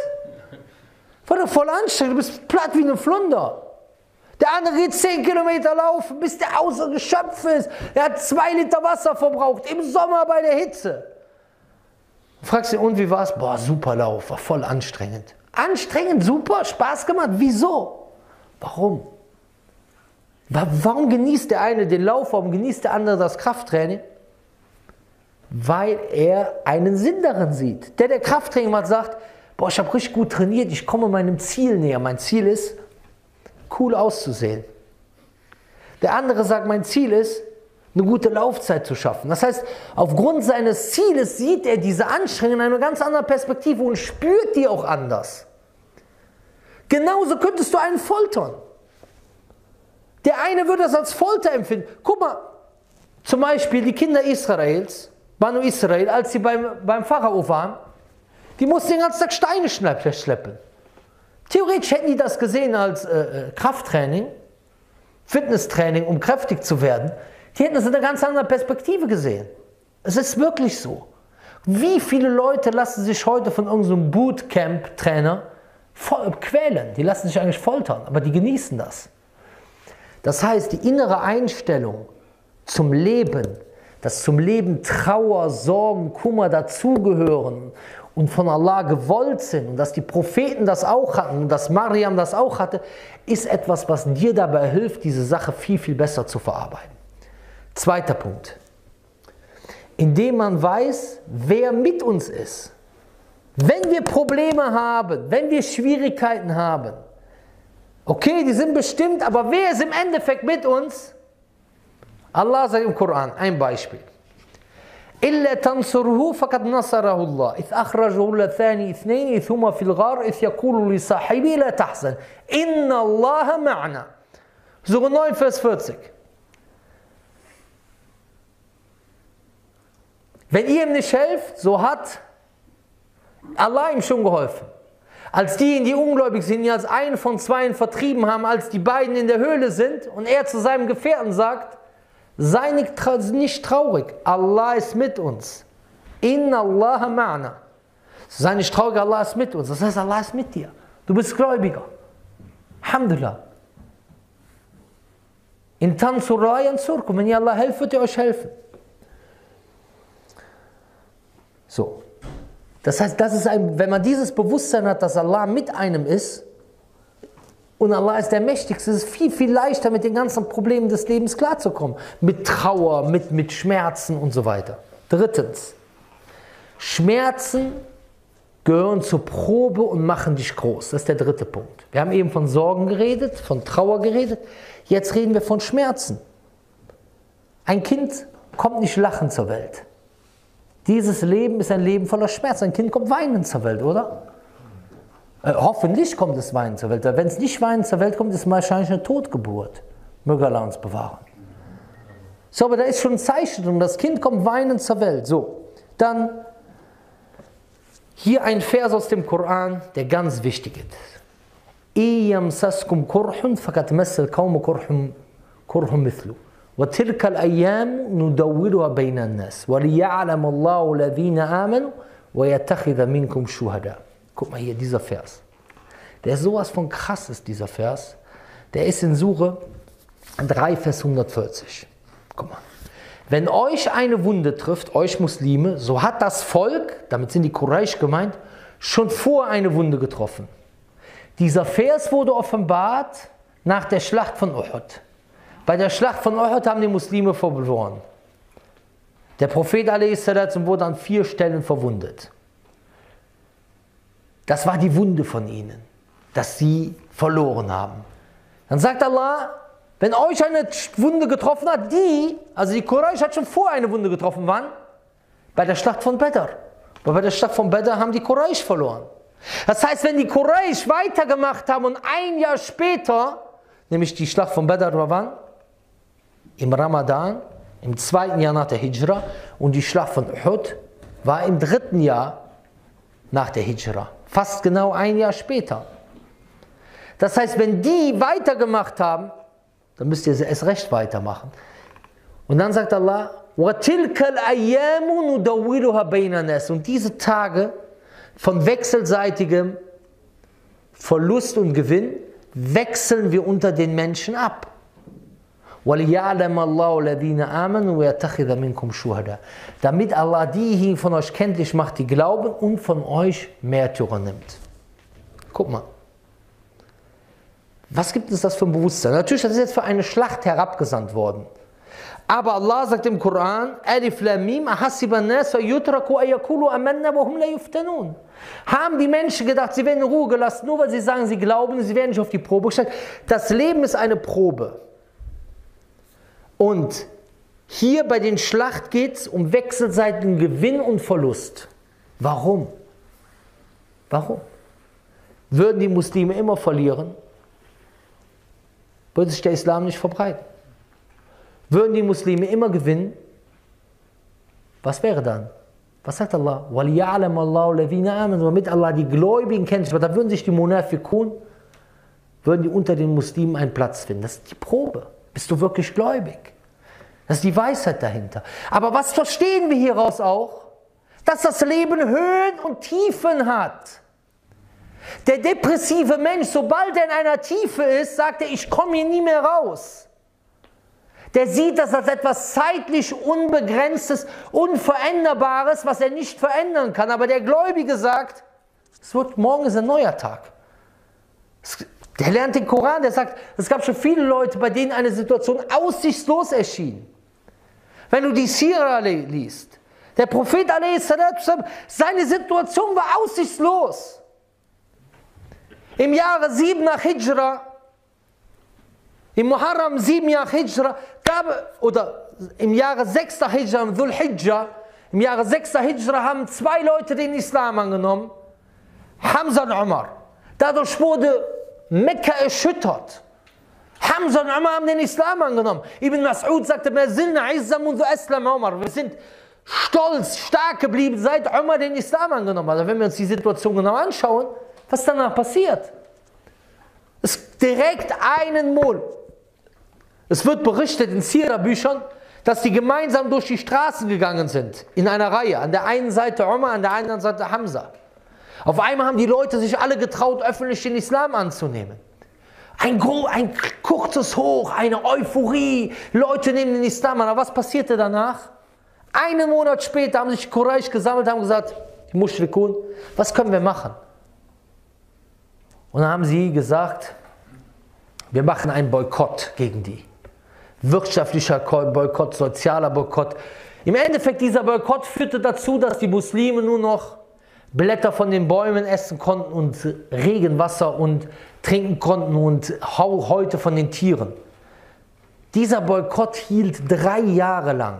Speaker 1: War doch voll anstrengend, du bist platt wie eine Flunder. Der andere geht zehn Kilometer laufen, bis der außer Geschöpf ist. Er hat zwei Liter Wasser verbraucht, im Sommer bei der Hitze. Du fragst ihn, und wie war es? Boah, super Lauf, war voll anstrengend. Anstrengend, super, Spaß gemacht, wieso? Warum? Warum genießt der eine den Lauf, warum genießt der andere das Krafttraining? Weil er einen Sinn darin sieht. Der, der Krafttraining macht, sagt, boah, ich habe richtig gut trainiert, ich komme meinem Ziel näher. Mein Ziel ist, cool auszusehen. Der andere sagt, mein Ziel ist, eine gute Laufzeit zu schaffen. Das heißt, aufgrund seines Zieles sieht er diese Anstrengung in einer ganz anderen Perspektive und spürt die auch anders. Genauso könntest du einen foltern. Der eine würde das als Folter empfinden. Guck mal, zum Beispiel die Kinder Israels, Banu Israel, als sie beim, beim Pharao waren, die mussten den ganzen Tag Steine schleppen. Theoretisch hätten die das gesehen als äh, Krafttraining, Fitnesstraining, um kräftig zu werden. Die hätten es in einer ganz anderen Perspektive gesehen. Es ist wirklich so. Wie viele Leute lassen sich heute von irgendeinem Bootcamp-Trainer quälen? Die lassen sich eigentlich foltern, aber die genießen das. Das heißt, die innere Einstellung zum Leben, dass zum Leben Trauer, Sorgen, Kummer dazugehören und von Allah gewollt sind und dass die Propheten das auch hatten und dass Mariam das auch hatte, ist etwas, was dir dabei hilft, diese Sache viel, viel besser zu verarbeiten. Zweiter Punkt. Indem man weiß, wer mit uns ist. Wenn wir Probleme haben, wenn wir Schwierigkeiten haben, okay, die sind bestimmt, aber wer ist im Endeffekt mit uns? Allah sagt im Koran, ein Beispiel. إلا تنصره فقد نصره الله إذ أخرجه لثاني اثنين ثم في الغار إذ يقول لصاحبه لا تحزن إن الله معنا. Sure neun, Vers vierzig. Wenn ihr ihm nicht helft, so hat Allah ihm schon geholfen. Als diejenigen, die ungläubig sind, die als einen von zweien vertrieben haben, als die beiden in der Höhle sind und er zu seinem Gefährten sagt, sei nicht traurig, Allah ist mit uns. Inna Allah ma'na. Sei nicht traurig, Allah ist mit uns. Das heißt, Allah ist mit dir. Du bist Gläubiger. Alhamdulillah. In Tansurah yansurkum. Wenn ihr Allah helft, wird er euch helfen. So. Das heißt, das ist ein, wenn man dieses Bewusstsein hat, dass Allah mit einem ist und Allah ist der Mächtigste, ist es viel, viel leichter, mit den ganzen Problemen des Lebens klarzukommen. Mit Trauer, mit, mit Schmerzen und so weiter. Drittens, Schmerzen gehören zur Probe und machen dich groß. Das ist der dritte Punkt. Wir haben eben von Sorgen geredet, von Trauer geredet. Jetzt reden wir von Schmerzen. Ein Kind kommt nicht lachend zur Welt. Dieses Leben ist ein Leben voller Schmerz. Ein Kind kommt weinend zur Welt, oder? Äh, hoffentlich kommt es weinend zur Welt. Wenn es nicht weinend zur Welt kommt, ist es wahrscheinlich eine Totgeburt. Möge Allah uns bewahren. So, aber da ist schon ein Zeichen und das Kind kommt weinend zur Welt. So, dann hier ein Vers aus dem Koran, der ganz wichtig ist. إِيَمْسَسْكُمْ كُرْحٌ فَقَدْ مَسَّ الْقَوْمُ كُرْحٌ مِثْلُهُ وَتِلْكَ الْأَيَّامُ نُدَوِّلُهَا بَيْنَ النَّاسِ وَلِيَعْلَمَ اللَّهُ الَّذِينَ آمَنُوا وَيَتَّخِذَ مِنكُمْ شُهَدَاءَ. Guck mal hier, dieser Vers. Der ist sowas von krass, ist dieser Vers. Der ist in Sure drei, Vers hundertvierzig. Guck mal. Wenn euch eine Wunde trifft, euch Muslime, so hat das Volk, damit sind die Quraysh gemeint, schon vor eine Wunde getroffen. Dieser Vers wurde offenbart nach der Schlacht von Uhud. Bei der Schlacht von Uhud haben die Muslime verloren. Der Prophet a s. wurde an vier Stellen verwundet. Das war die Wunde von ihnen, dass sie verloren haben. Dann sagt Allah, wenn euch eine Wunde getroffen hat, die, also die Quraysh hat schon vor eine Wunde getroffen, wann? Bei der Schlacht von Badr. Aber bei der Schlacht von Badr haben die Quraysh verloren. Das heißt, wenn die Quraysh weitergemacht haben und ein Jahr später, nämlich die Schlacht von Badr war wann? Im Ramadan, im zweiten Jahr nach der Hijra, und die Schlacht von Uhud war im dritten Jahr nach der Hijra. Fast genau ein Jahr später. Das heißt, wenn die weitergemacht haben, dann müsst ihr erst recht weitermachen. Und dann sagt Allah, وَتِلْكَ الْأَيَّامُ نُدَوِّلُهَا بَيْنَ النَّاسِ. Und diese Tage von wechselseitigem Verlust und Gewinn wechseln wir unter den Menschen ab. وَلِيَعْلَمَ اللَّهُ الَّذِينَ آمَنُوا وَيَتَّخِذَ مِنكُمْ شُهَدَاءَ. Damit Allah diejenigen von euch kenntlich macht, die glauben, und von euch Märtyrer nimmt. Guck mal. Was gibt es das für ein Bewusstsein? Natürlich, das ist jetzt für eine Schlacht herabgesandt worden. Aber Allah sagt im Koran, Alif Lam Mim, ahasiba an-nas yutraku an yaqulu amanna wa hum la yuftanun. Haben die Menschen gedacht, sie werden in Ruhe gelassen, nur weil sie sagen, sie glauben, sie werden nicht auf die Probe gestellt. Das Leben ist eine Probe. Und hier bei den Schlacht geht es um wechselseitigen Gewinn und Verlust. Warum? Warum? Würden die Muslime immer verlieren, würde sich der Islam nicht verbreiten. Würden die Muslime immer gewinnen, was wäre dann? Was sagt Allah? وَلِيَعْلَمَ اللَّهُ الَّذِينَ آمَنُوا. Damit Allah die Gläubigen kennt. Da würden sich die Munafiqun, würden die unter den Muslimen einen Platz finden. Das ist die Probe. Bist du wirklich gläubig? Das ist die Weisheit dahinter. Aber was verstehen wir hieraus auch? Dass das Leben Höhen und Tiefen hat. Der depressive Mensch, sobald er in einer Tiefe ist, sagt er, ich komme hier nie mehr raus. Der sieht das als etwas zeitlich Unbegrenztes, Unveränderbares, was er nicht verändern kann. Aber der Gläubige sagt, es wird, morgen ist ein neuer Tag. Der lernt den Koran, der sagt, es gab schon viele Leute, bei denen eine Situation aussichtslos erschien. Wenn du die Sira liest, der Prophet a s. seine Situation war aussichtslos. Im Jahre sieben nach Hijra, im Muharram sieben nach Hijra, gab, oder im Jahre sechs nach Hijra, im Dhul Hijjah, im Jahre sechs Hijra haben zwei Leute den Islam angenommen, Hamza und Umar. Dadurch wurde Mekka erschüttert. Hamza und Umar haben den Islam angenommen. Ibn Mas'ud sagte, wir sind stolz, stark geblieben, seit Umar den Islam angenommen hat. Also wenn wir uns die Situation genau anschauen, was danach passiert. Es ist direkt einen Mol. Es wird berichtet in Sira-Büchern, dass die gemeinsam durch die Straßen gegangen sind, in einer Reihe. An der einen Seite Umar, an der anderen Seite Hamza. Auf einmal haben die Leute sich alle getraut, öffentlich den Islam anzunehmen. Ein, ein kurzes Hoch, eine Euphorie, Leute nehmen den Islam an. Aber was passierte danach? Einen Monat später haben sich Quraysh gesammelt, haben gesagt, die Mushrikun, was können wir machen? Und dann haben sie gesagt, wir machen einen Boykott gegen die. Wirtschaftlicher Boykott, sozialer Boykott. Im Endeffekt, dieser Boykott führte dazu, dass die Muslime nur noch Blätter von den Bäumen essen konnten und Regenwasser und trinken konnten und Häute von den Tieren. Dieser Boykott hielt drei Jahre lang.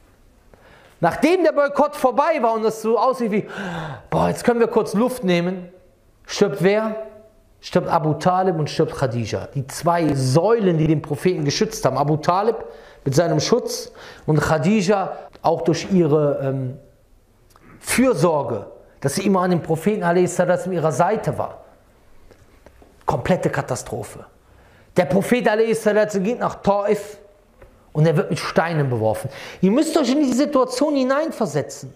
Speaker 1: Nachdem der Boykott vorbei war und es so aussieht wie, boah, jetzt können wir kurz Luft nehmen, stirbt wer? Stirbt Abu Talib und stirbt Khadija. Die zwei Säulen, die den Propheten geschützt haben. Abu Talib mit seinem Schutz und Khadija auch durch ihre ähm, Fürsorge, dass sie immer an dem Propheten a s. an ihrer Seite war. Komplette Katastrophe. Der Prophet a s. geht nach Taif und er wird mit Steinen beworfen. Ihr müsst euch in die Situation hineinversetzen.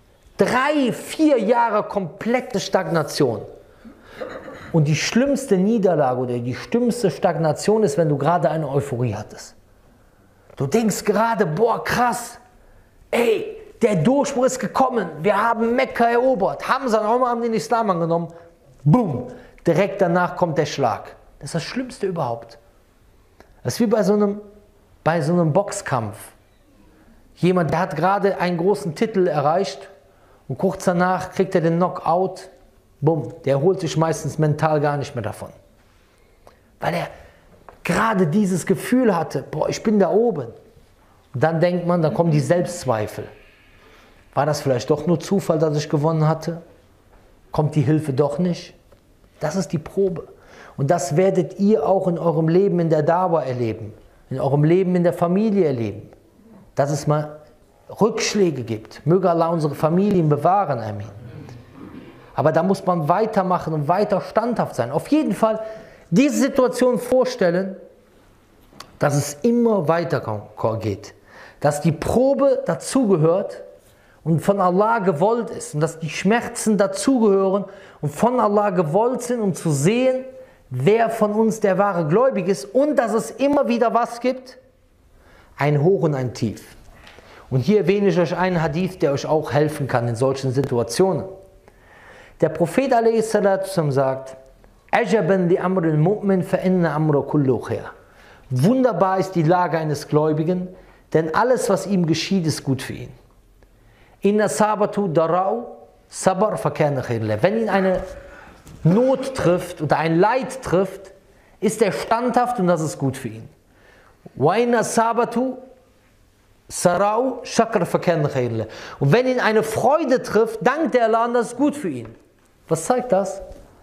Speaker 1: Drei, vier Jahre komplette Stagnation. Und die schlimmste Niederlage oder die schlimmste Stagnation ist, wenn du gerade eine Euphorie hattest. Du denkst gerade, boah krass, ey, der Durchbruch ist gekommen, wir haben Mekka erobert, Hamza und Umar haben den Islam angenommen, boom, direkt danach kommt der Schlag. Das ist das Schlimmste überhaupt. Das ist wie bei so einem, bei so einem Boxkampf. Jemand, der hat gerade einen großen Titel erreicht und kurz danach kriegt er den Knockout. Bumm, der holt sich meistens mental gar nicht mehr davon. Weil er gerade dieses Gefühl hatte, boah, ich bin da oben. Und dann denkt man, dann kommen die Selbstzweifel. War das vielleicht doch nur Zufall, dass ich gewonnen hatte? Kommt die Hilfe doch nicht? Das ist die Probe. Und das werdet ihr auch in eurem Leben in der Dawa erleben. In eurem Leben in der Familie erleben. Dass es mal Rückschläge gibt. Möge Allah unsere Familien bewahren, Amin. Aber da muss man weitermachen und weiter standhaft sein. Auf jeden Fall diese Situation vorstellen, dass es immer weiter geht. Dass die Probe dazugehört und von Allah gewollt ist. Und dass die Schmerzen dazugehören und von Allah gewollt sind, um zu sehen, wer von uns der wahre Gläubige ist. Und dass es immer wieder was gibt? Ein Hoch und ein Tief. Und hier erwähne ich euch einen Hadith, der euch auch helfen kann in solchen Situationen. Der Prophet a s. sagt, Ajaban li amril mu'min fa inna amra kullu khair. Wunderbar ist die Lage eines Gläubigen, denn alles, was ihm geschieht, ist gut für ihn. Inna sabatu darau sabar fa kana khair lahu. Wenn ihn eine Not trifft oder ein Leid trifft, ist er standhaft und das ist gut für ihn. Wa inna sabatu sarau shakr fa kana khair lahu. Und wenn ihn eine Freude trifft, dankt er Allah und das ist gut für ihn. Was zeigt das?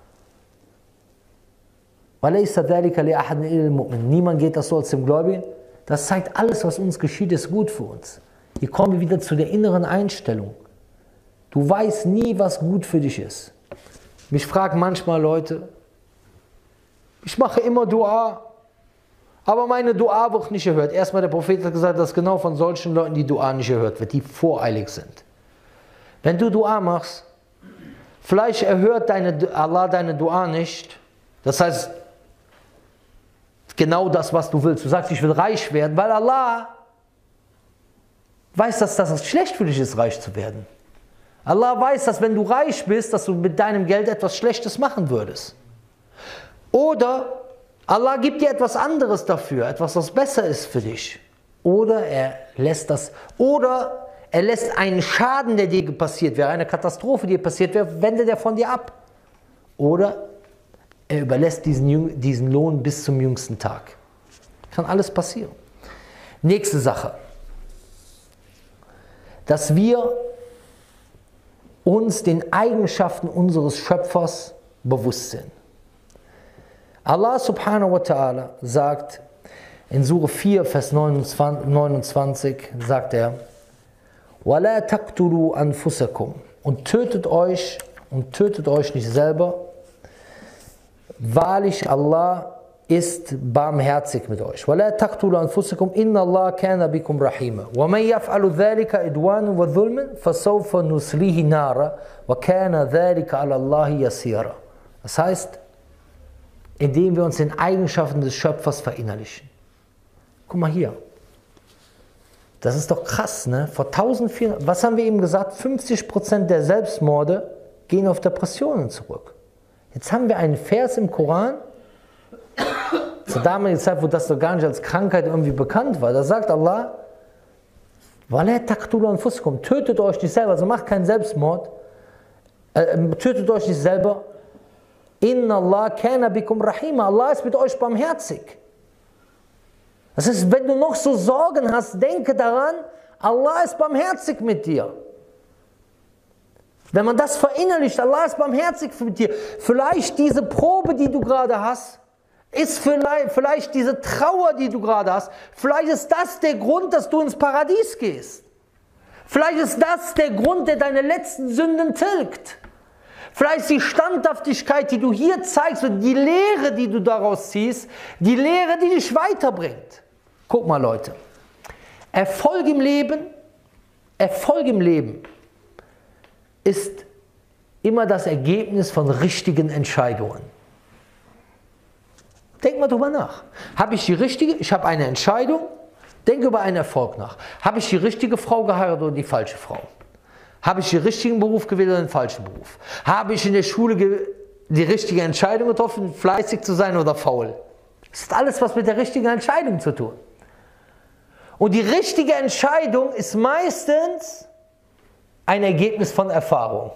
Speaker 1: Niemand geht das so als dem Gläubigen. Das zeigt, alles, was uns geschieht, ist gut für uns. Hier kommen wir wieder zu der inneren Einstellung. Du weißt nie, was gut für dich ist. Mich fragen manchmal Leute, ich mache immer Dua, aber meine Dua wird nicht erhört. Erstmal der Prophet hat gesagt, dass genau von solchen Leuten die Dua nicht erhört wird, die voreilig sind. Wenn du Dua machst, vielleicht erhört deine, Allah deine Dua nicht. Das heißt, genau das, was du willst. Du sagst, ich will reich werden, weil Allah weiß, dass das schlecht für dich ist, reich zu werden. Allah weiß, dass wenn du reich bist, dass du mit deinem Geld etwas Schlechtes machen würdest. Oder Allah gibt dir etwas anderes dafür, etwas, was besser ist für dich. Oder er lässt das, oder er lässt einen Schaden, der dir passiert wäre, eine Katastrophe, die dir passiert wäre, wendet er von dir ab. Oder er überlässt diesen, diesen Lohn bis zum jüngsten Tag. Kann alles passieren. Nächste Sache. dass wir uns den Eigenschaften unseres Schöpfers bewusst sind. Allah subhanahu wa ta'ala sagt in Sure vier, Vers neunundzwanzig, sagt er, وَلَا تَقْتُلُوا أَنفُسَكُمْ, und tötet euch und tötet euch nicht selber. Wahrlich, Allah ist barmherzig mit euch. وَلَا تَقْتُلُوا أَنفُسَكُمْ إِنَّ اللَّهَ كَانَ بِكُمْ رَحِيمًا وَمَنْ يَفْعَلُ ذَلِكَ عُدْوَانًا وَظُلْمًا فَسَوْفَ نُصْلِيهِ نَارًا وَكَانَ ذَلِكَ عَلَى اللَّهِ يَسِيرًا. Das heißt, indem wir uns den Eigenschaften des Schöpfers verinnerlichen. Guck mal hier. Das ist doch krass, ne? Vor eintausendvierhundert, was haben wir eben gesagt? fünfzig Prozent der Selbstmorde gehen auf Depressionen zurück. Jetzt haben wir einen Vers im Koran, zur damaligen Zeit, wo das doch gar nicht als Krankheit irgendwie bekannt war, da sagt Allah, tötet euch nicht selber, also macht keinen Selbstmord, äh, tötet euch nicht selber. Inna Allah kana bikum rahima, Allah ist mit euch barmherzig. Das heißt, wenn du noch so Sorgen hast, denke daran, Allah ist barmherzig mit dir. Wenn man das verinnerlicht, Allah ist barmherzig mit dir. Vielleicht diese Probe, die du gerade hast, ist vielleicht, vielleicht diese Trauer, die du gerade hast, vielleicht ist das der Grund, dass du ins Paradies gehst. Vielleicht ist das der Grund, der deine letzten Sünden tilgt. Vielleicht ist die Standhaftigkeit, die du hier zeigst und die Lehre, die du daraus ziehst, die Lehre, die dich weiterbringt. Guck mal, Leute. Erfolg im Leben, Erfolg im Leben ist immer das Ergebnis von richtigen Entscheidungen. Denk mal drüber nach. Habe ich die richtige, ich habe eine Entscheidung, denke über einen Erfolg nach. Habe ich die richtige Frau geheiratet oder die falsche Frau? Habe ich den richtigen Beruf gewählt oder den falschen Beruf? Habe ich in der Schule die richtige Entscheidung getroffen, fleißig zu sein oder faul? Das ist alles, was mit der richtigen Entscheidung zu tun. Und die richtige Entscheidung ist meistens ein Ergebnis von Erfahrung.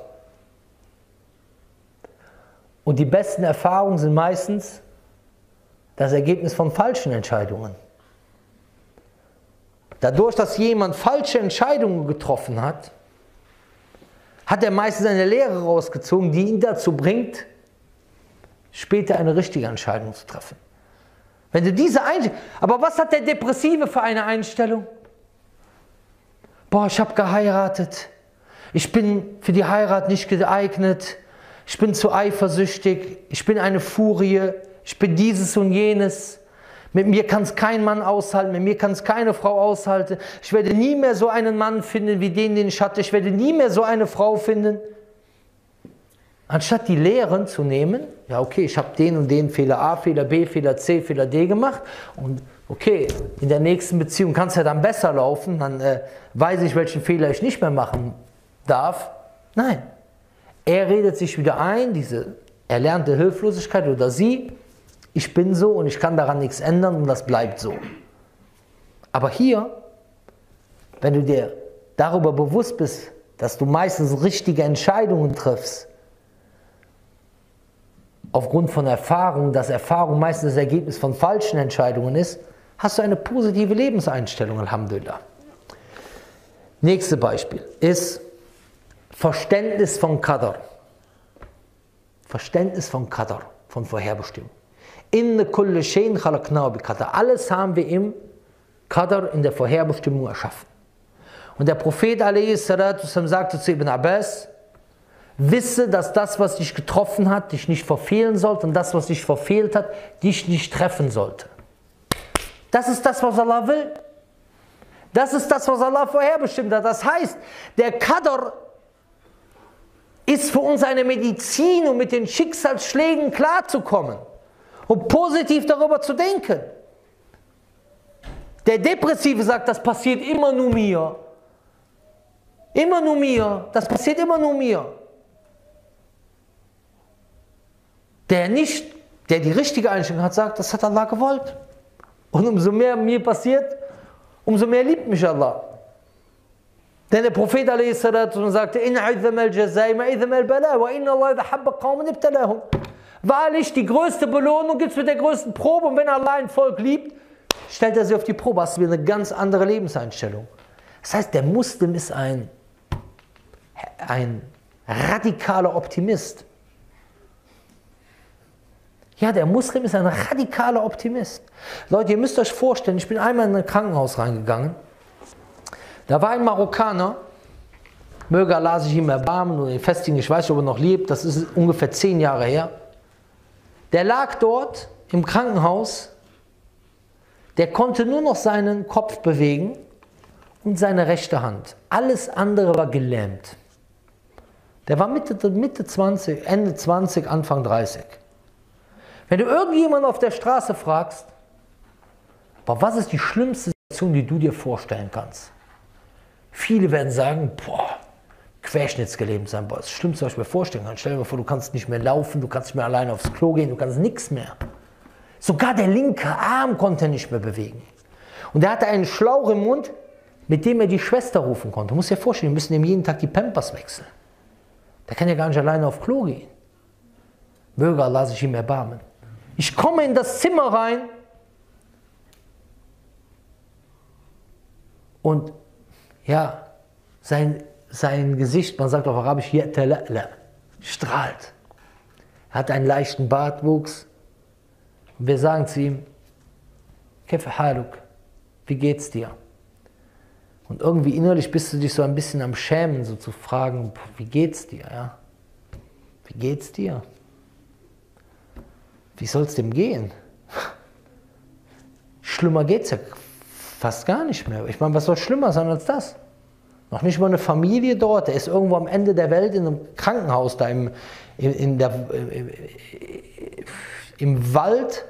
Speaker 1: Und die besten Erfahrungen sind meistens das Ergebnis von falschen Entscheidungen. Dadurch, dass jemand falsche Entscheidungen getroffen hat, hat er meistens eine Lehre rausgezogen, die ihn dazu bringt, später eine richtige Entscheidung zu treffen. Wenn du diese Einstellung, aber was hat der Depressive für eine Einstellung? Boah, ich habe geheiratet, ich bin für die Heirat nicht geeignet, ich bin zu eifersüchtig, ich bin eine Furie, ich bin dieses und jenes, mit mir kann es kein Mann aushalten, mit mir kann es keine Frau aushalten, ich werde nie mehr so einen Mann finden wie den, den ich hatte, ich werde nie mehr so eine Frau finden. Anstatt die Lehren zu nehmen, ja okay, ich habe den und den Fehler A, Fehler B, Fehler C, Fehler D gemacht und okay, in der nächsten Beziehung kann es ja dann besser laufen, dann äh, weiß ich, welchen Fehler ich nicht mehr machen darf. Nein, er redet sich wieder ein, diese erlernte Hilflosigkeit oder sie, ich bin so und ich kann daran nichts ändern und das bleibt so. Aber hier, wenn du dir darüber bewusst bist, dass du meistens richtige Entscheidungen triffst, aufgrund von Erfahrung, dass Erfahrung meistens das Ergebnis von falschen Entscheidungen ist, hast du eine positive Lebenseinstellung, Alhamdulillah. Nächstes Beispiel ist Verständnis von Qadar. Verständnis von Qadar, von Vorherbestimmung. Inna kulli shayn khalaqnahu bi Qadar. Alles haben wir im Qadar, in der Vorherbestimmung erschaffen. Und der Prophet a.s. sagte zu Ibn Abbas, wisse, dass das, was dich getroffen hat, dich nicht verfehlen sollte und das, was dich verfehlt hat, dich nicht treffen sollte. Das ist das, was Allah will. Das ist das, was Allah vorherbestimmt hat. Das heißt, der Qadar ist für uns eine Medizin, um mit den Schicksalsschlägen klarzukommen und positiv darüber zu denken. Der Depressive sagt, das passiert immer nur mir. Immer nur mir. Das passiert immer nur mir. Der nicht, der die richtige Einstellung hat, sagt, das hat Allah gewollt. Und umso mehr mir passiert, umso mehr liebt mich Allah. Denn der Prophet a s. sagte, wahrlich, die größte Belohnung gibt es mit der größten Probe. Und wenn Allah ein Volk liebt, stellt er sie auf die Probe. Hast du wieder eine ganz andere Lebenseinstellung. Das heißt, der Muslim ist ein, ein radikaler Optimist. Ja, der Muslim ist ein radikaler Optimist. Leute, ihr müsst euch vorstellen, ich bin einmal in ein Krankenhaus reingegangen. Da war ein Marokkaner, möge Allah sich ihm erbarmen oder ihn festigen, ich weiß nicht, ob er noch lebt, das ist ungefähr zehn Jahre her. Der lag dort im Krankenhaus, der konnte nur noch seinen Kopf bewegen und seine rechte Hand. Alles andere war gelähmt. Der war Mitte, Mitte zwanzig, Ende zwanzig, Anfang dreißig. Wenn du irgendjemanden auf der Straße fragst, aber was ist die schlimmste Situation, die du dir vorstellen kannst? Viele werden sagen, boah, querschnittsgelähmt sein, boah, das Schlimmste, was ich mir vorstellen kann. Stell dir mal vor, du kannst nicht mehr laufen, du kannst nicht mehr alleine aufs Klo gehen, du kannst nichts mehr. Sogar der linke Arm konnte er nicht mehr bewegen. Und er hatte einen Schlauch im Mund, mit dem er die Schwester rufen konnte. Du musst dir vorstellen, wir müssen ihm jeden Tag die Pampers wechseln. Der kann ja gar nicht alleine aufs Klo gehen. Möge Allah sich ihm erbarmen. Ich komme in das Zimmer rein und ja, sein, sein Gesicht, man sagt auf Arabisch, strahlt. Er hat einen leichten Bartwuchs. Und wir sagen zu ihm, Kef haluk, wie geht's dir? Und irgendwie innerlich bist du dich so ein bisschen am Schämen, so zu fragen, wie geht's dir? Ja? Wie geht's dir? Wie soll es dem gehen? Schlimmer geht es ja fast gar nicht mehr. Ich meine, was soll schlimmer sein als das? Noch nicht mal eine Familie dort, der ist irgendwo am Ende der Welt in einem Krankenhaus, da im, in, in der, im, im Wald.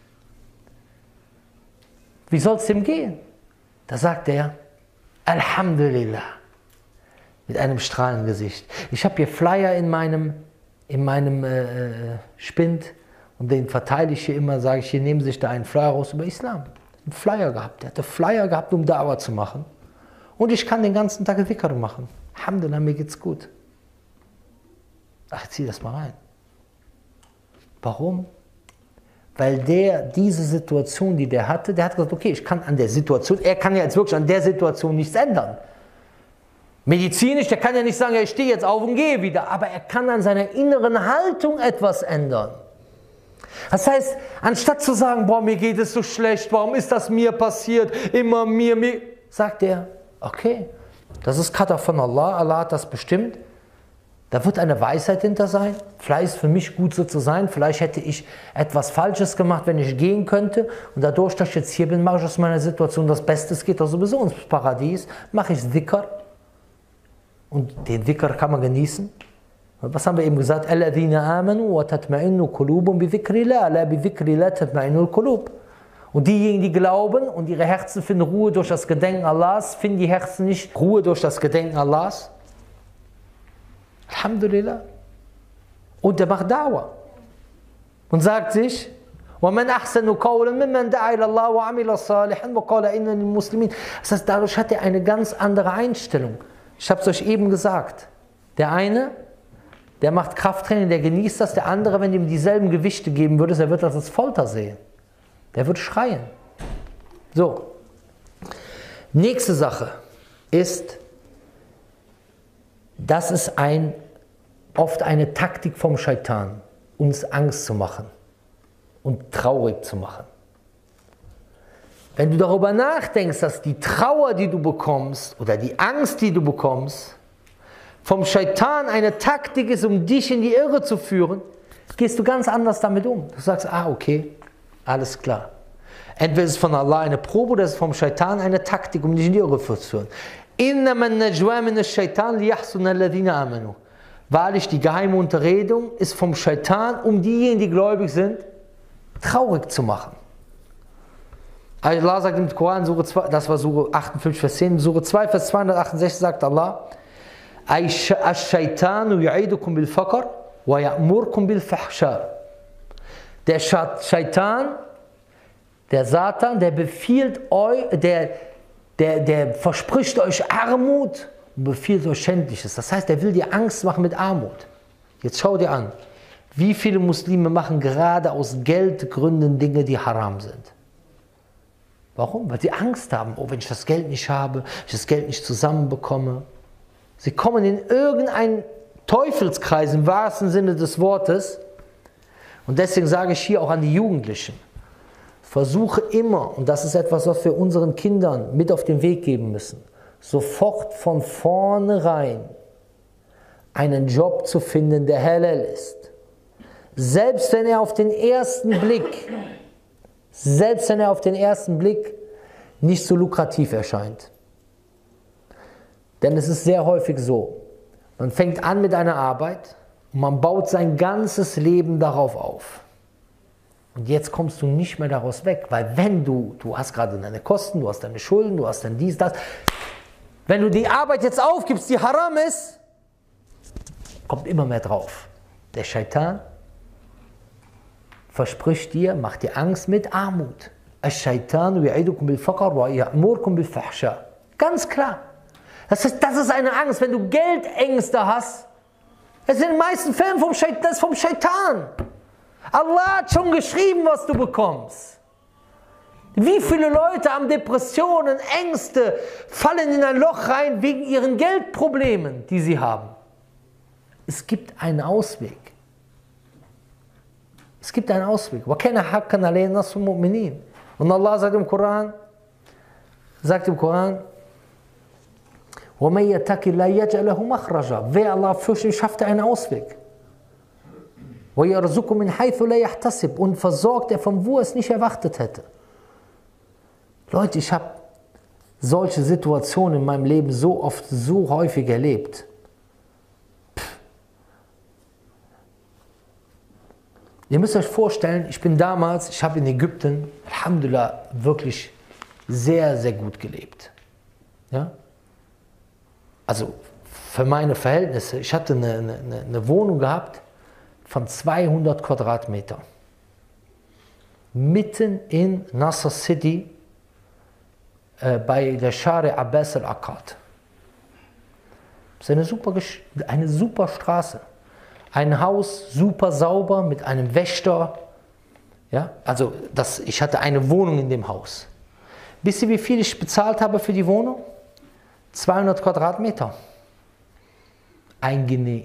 Speaker 1: Wie soll es dem gehen? Da sagt er, Alhamdulillah, mit einem strahlenden Gesicht. Ich habe hier Flyer in meinem, in meinem äh, Spind. Und den verteile ich hier immer, sage ich, hier nehmen Sie sich da einen Flyer raus über Islam. Einen Flyer gehabt. Der hatte Flyer gehabt, um Da'wah zu machen. Und ich kann den ganzen Tag Dhikr machen. Alhamdulillah, mir geht's gut. Ach, zieh das mal rein. Warum? Weil der diese Situation, die der hatte, der hat gesagt, okay, ich kann an der Situation, er kann ja jetzt wirklich an der Situation nichts ändern. Medizinisch, der kann ja nicht sagen, ja, ich stehe jetzt auf und gehe wieder. Aber er kann an seiner inneren Haltung etwas ändern. Das heißt, anstatt zu sagen, boah, mir geht es so schlecht, warum ist das mir passiert, immer mir, mir, sagt er, okay, das ist Qadar von Allah, Allah hat das bestimmt, da wird eine Weisheit hinter sein, vielleicht ist es für mich gut so zu sein, vielleicht hätte ich etwas Falsches gemacht, wenn ich gehen könnte und dadurch, dass ich jetzt hier bin, mache ich aus meiner Situation das Beste, es geht doch sowieso ins Paradies, mache ich Dhikr und den Dhikr kann man genießen. Was haben wir eben gesagt? Alladhina amanu wa tatma'innu qulubum bi dhikrillah, la bi dhikrillah tatma'innu al-qulub. Und diejenigen, die glauben und ihre Herzen finden Ruhe durch das Gedenken Allahs, finden die Herzen nicht Ruhe durch das Gedenken Allahs. Alhamdulillah. Und der macht Da'wah. Und sagt sich, وَمَنْ أَحْسَنُ قَوْلًا مِمَّنْ دَعَا إِلَى اللَّهِ وَعَمِلَ صَالِحًا وَقَالَ إِنَّنِي مُسْلِمِينَ. Das heißt, dadurch hat er eine ganz andere Einstellung. Ich habe es euch eben gesagt. Der eine, der macht Krafttraining, der genießt das. Der andere, wenn ihm dieselben Gewichte geben würde, der wird das als Folter sehen. Der wird schreien. So. Nächste Sache ist, das ist ein, oft eine Taktik vom Scheitan, uns Angst zu machen und traurig zu machen. Wenn du darüber nachdenkst, dass die Trauer, die du bekommst, oder die Angst, die du bekommst, vom Scheitan eine Taktik ist, um dich in die Irre zu führen, gehst du ganz anders damit um. Du sagst, ah, okay, alles klar. Entweder ist es von Allah eine Probe, oder ist es vom Scheitan eine Taktik, um dich in die Irre zu führen. Wahrlich, die geheime Unterredung ist vom Scheitan, um diejenigen, die gläubig sind, traurig zu machen. Allah sagt im Koran, Sure zwei, das war Sure achtundfünfzig, Vers zehn, Sure zwei, Vers zweihundertachtundsechzig sagt Allah, Ash-Shaytanu yu'idukum bil-Faqr wa ya'murkum bil-Fahsha. Der Shaitan, der Satan, der befiehlt euch, der, der, der verspricht euch Armut und befiehlt euch Schändliches. Das heißt, er will dir Angst machen mit Armut. Jetzt schau dir an, wie viele Muslime machen gerade aus Geldgründen Dinge, die haram sind. Warum? Weil sie Angst haben, oh, wenn ich das Geld nicht habe, wenn ich das Geld nicht zusammenbekomme. Sie kommen in irgendeinen Teufelskreis im wahrsten Sinne des Wortes. Und deswegen sage ich hier auch an die Jugendlichen, versuche immer, und das ist etwas, was wir unseren Kindern mit auf den Weg geben müssen, sofort von vornherein einen Job zu finden, der halal ist. Selbst wenn er auf den ersten Blick, selbst wenn er auf den ersten Blick nicht so lukrativ erscheint. Denn es ist sehr häufig so, man fängt an mit einer Arbeit und man baut sein ganzes Leben darauf auf. Und jetzt kommst du nicht mehr daraus weg, weil wenn du, du hast gerade deine Kosten, du hast deine Schulden, du hast dann dies, das. Wenn du die Arbeit jetzt aufgibst, die haram ist, kommt immer mehr drauf. Der Scheitan verspricht dir, macht dir Angst mit Armut. Ash-Shaitan ya'idukum bil-faqr wa ya'murkum bil-fahsha. Ganz klar. Das ist, das ist eine Angst, wenn du Geldängste hast. Es sind in den meisten Fällen vom Scheitan, das ist vom Scheitan. Allah hat schon geschrieben, was du bekommst. Wie viele Leute haben Depressionen, Ängste, fallen in ein Loch rein wegen ihren Geldproblemen, die sie haben. Es gibt einen Ausweg. Es gibt einen Ausweg. Und Allah sagt im Koran, sagt im Koran, wer Allah fürchtet, schafft einen Ausweg. Und versorgt er, von wo es nicht erwartet hätte. Leute, ich habe solche Situationen in meinem Leben so oft, so häufig erlebt. Pff. Ihr müsst euch vorstellen, ich bin damals, ich habe in Ägypten, Alhamdulillah, wirklich sehr, sehr gut gelebt. Ja? Also für meine Verhältnisse, ich hatte eine, eine, eine Wohnung gehabt von zweihundert Quadratmeter. Mitten in Nasser City, äh, bei der Shari Abbas al-Akkad. Das ist eine super, eine super Straße. Ein Haus, super sauber, mit einem Wächter. Ja? Also das, ich hatte eine Wohnung in dem Haus. Wisst ihr, wie viel ich bezahlt habe für die Wohnung? zweihundert Quadratmeter. Ein Guinea.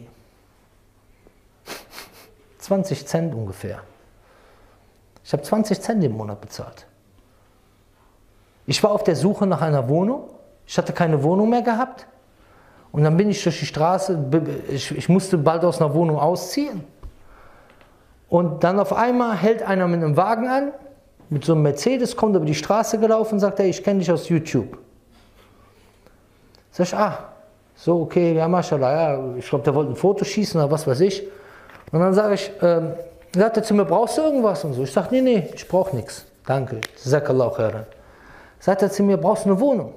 Speaker 1: zwanzig Cent ungefähr. Ich habe zwanzig Cent im Monat bezahlt. Ich war auf der Suche nach einer Wohnung. Ich hatte keine Wohnung mehr gehabt. Und dann bin ich durch die Straße, ich, ich musste bald aus einer Wohnung ausziehen. Und dann auf einmal hält einer mit einem Wagen an, mit so einem Mercedes, kommt über die Straße gelaufen und sagt, hey, ich kenne dich aus YouTube. Sag ich, ah, so, okay, ja, mashallah, ja, ich glaube, der wollte ein Foto schießen oder was weiß ich. Und dann sage ich, ähm, sagt er zu mir, brauchst du irgendwas und so? Ich sage, nee, nee, ich brauche nichts. Danke, Jazakallahu khairan. Sagt er zu mir, brauchst du eine Wohnung?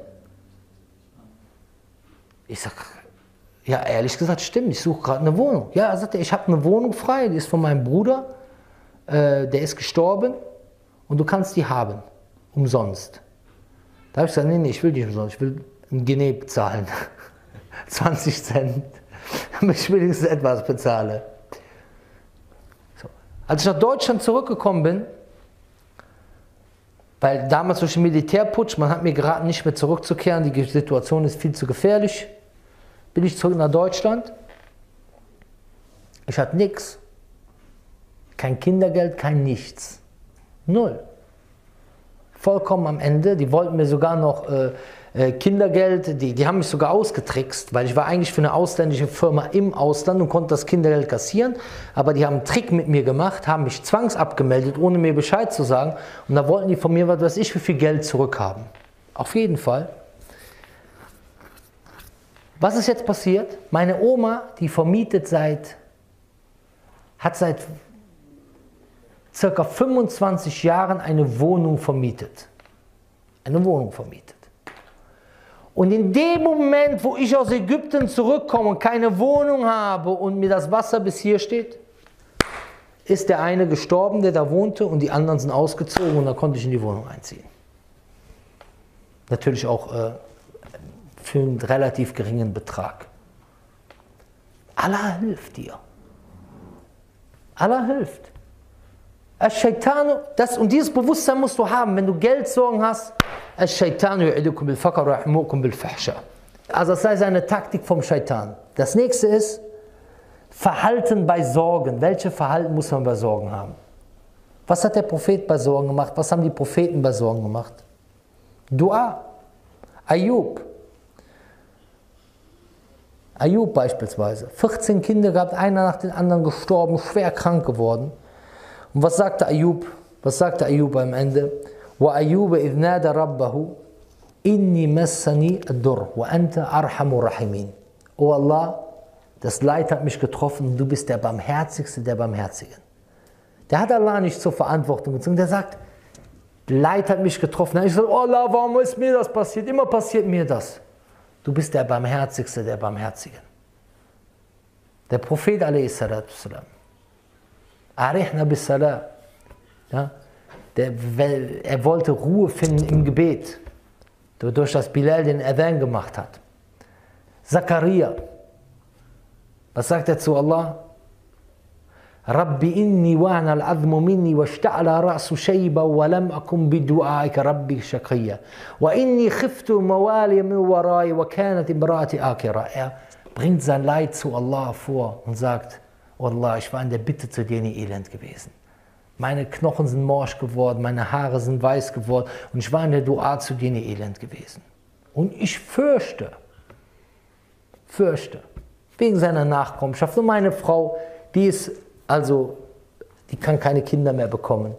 Speaker 1: Ich sage, ja, ehrlich gesagt, stimmt, ich suche gerade eine Wohnung. Ja, er sagt, ich habe eine Wohnung frei, die ist von meinem Bruder, äh, der ist gestorben und du kannst die haben, umsonst. Da habe ich gesagt, nee, nee, ich will die umsonst, ich will ein Guinea bezahlen. zwanzig Cent, damit ich wenigstens etwas bezahle. So. Als ich nach Deutschland zurückgekommen bin, weil damals durch den Militärputsch, man hat mir geraten, nicht mehr zurückzukehren, die Situation ist viel zu gefährlich, bin ich zurück nach Deutschland. Ich hatte nichts. Kein Kindergeld, kein nichts. Null. Vollkommen am Ende. Die wollten mir sogar noch äh, äh, Kindergeld, die, die haben mich sogar ausgetrickst, weil ich war eigentlich für eine ausländische Firma im Ausland und konnte das Kindergeld kassieren, aber die haben einen Trick mit mir gemacht, haben mich zwangsabgemeldet, ohne mir Bescheid zu sagen, und da wollten die von mir, was weiß ich, wie viel Geld zurückhaben. Auf jeden Fall. Was ist jetzt passiert? Meine Oma, die vermietet seit, hat seit circa fünfundzwanzig Jahren eine Wohnung vermietet. Eine Wohnung vermietet. Und in dem Moment, wo ich aus Ägypten zurückkomme und keine Wohnung habe und mir das Wasser bis hier steht, ist der eine gestorben, der da wohnte, und die anderen sind ausgezogen und dann konnte ich in die Wohnung einziehen. Natürlich auch äh, für einen relativ geringen Betrag. Allah hilft dir. Allah hilft. Ash-Shaitan, das, und dieses Bewusstsein musst du haben, wenn du Geldsorgen hast, Ash-Shaytanu ya'idukum bil-Faqr wa ya'murukum bil-Fahsha. Also das sei eine Taktik vom Shaitan. Das nächste ist Verhalten bei Sorgen. Welche Verhalten muss man bei Sorgen haben? Was hat der Prophet bei Sorgen gemacht? Was haben die Propheten bei Sorgen gemacht? Dua. Ayub. Ayub beispielsweise. vierzehn Kinder gehabt, einer nach dem anderen gestorben, schwer krank geworden. Und was sagte Ayub? Was sagte Ayub am Ende? Wa Ayub idh nada rabbahu inni massani ad-dur wa anta arhamur rahimin. O Allah, das Leid hat mich getroffen und du bist der Barmherzigste der Barmherzigen. Der hat Allah nicht zur Verantwortung gezogen. Der sagt, Leid hat mich getroffen. Ich sage, oh Allah, warum ist mir das passiert? Immer passiert mir das. Du bist der Barmherzigste der Barmherzigen. Der Prophet a s. Arihna bis Salah. Ja, der, er wollte Ruhe finden im Gebet, dadurch, dass Bilal den Adhan gemacht hat. Zakaria. Was sagt er zu Allah? Rabbi inni wa'na al-'azmu minni washta'ala ra'su shayba wa lam akun bidu'aika rabbi shaqiyya wa inni khiftu mawali min warai wa kanat imraati akira. Er bringt sein Leid zu Allah vor und sagt, oh Allah, ich war in der Bitte zu dir nie elend gewesen. Meine Knochen sind morsch geworden, meine Haare sind weiß geworden und ich war in der Dua zu dir nie elend gewesen. Und ich fürchte, fürchte, wegen seiner Nachkommenschaft. Und meine Frau, die ist also, die kann keine Kinder mehr bekommen.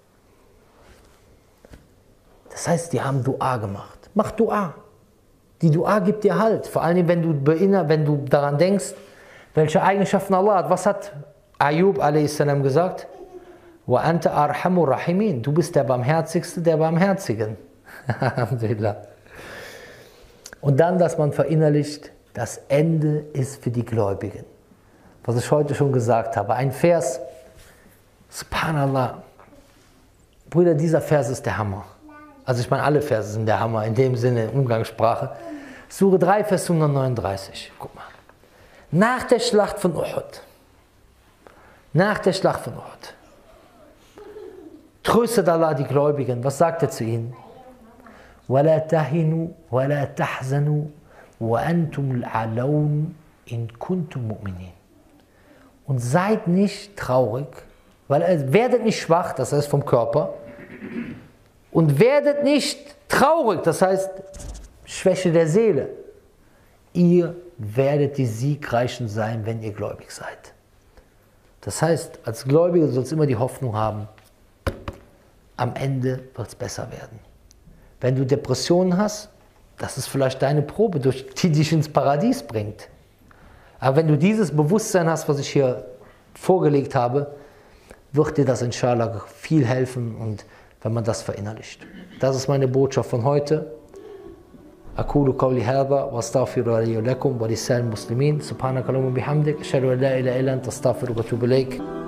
Speaker 1: Das heißt, die haben Dua gemacht. Mach Dua. Die Dua gibt dir Halt. Vor allem, wenn du, beinner, wenn du daran denkst, welche Eigenschaften Allah hat. Was hat Ayub a s. gesagt? Wa anta arhamur rahimin. Du bist der Barmherzigste der Barmherzigen. Alhamdulillah. Und dann, dass man verinnerlicht, das Ende ist für die Gläubigen. Was ich heute schon gesagt habe. Ein Vers, Subhanallah. Brüder, dieser Vers ist der Hammer. Also ich meine, alle Verse sind der Hammer, in dem Sinne, Umgangssprache. Sure drei, Vers hundertneununddreißig. Guck mal. Nach der Schlacht von Uhud, nach der Schlacht von Uhud, tröstet Allah die Gläubigen. Was sagt er zu ihnen? وَلَا تَهِنُوا وَلَا تَحْزَنُوا وَأَنْتُمُ الْعَلَوْنُ إِن كُنتُم مُؤْمِنِينَ. Und seid nicht traurig, weil ihr werdet nicht schwach, das heißt vom Körper, und werdet nicht traurig, das heißt Schwäche der Seele. Ihr werdet die Siegreichen sein, wenn ihr gläubig seid. Das heißt, als Gläubige sollst du immer die Hoffnung haben, am Ende wird es besser werden. Wenn du Depressionen hast, das ist vielleicht deine Probe, durch die dich ins Paradies bringt. Aber wenn du dieses Bewusstsein hast, was ich hier vorgelegt habe, wird dir das inshallah viel helfen, und wenn man das verinnerlicht. Das ist meine Botschaft von heute. أقول قولي هذا وأستغفر لي ولكم ولسائر المسلمين سبحانك اللهم وبحمدك أشهد أن لا إله إلا أنت أستغفرك وأتوب إليك.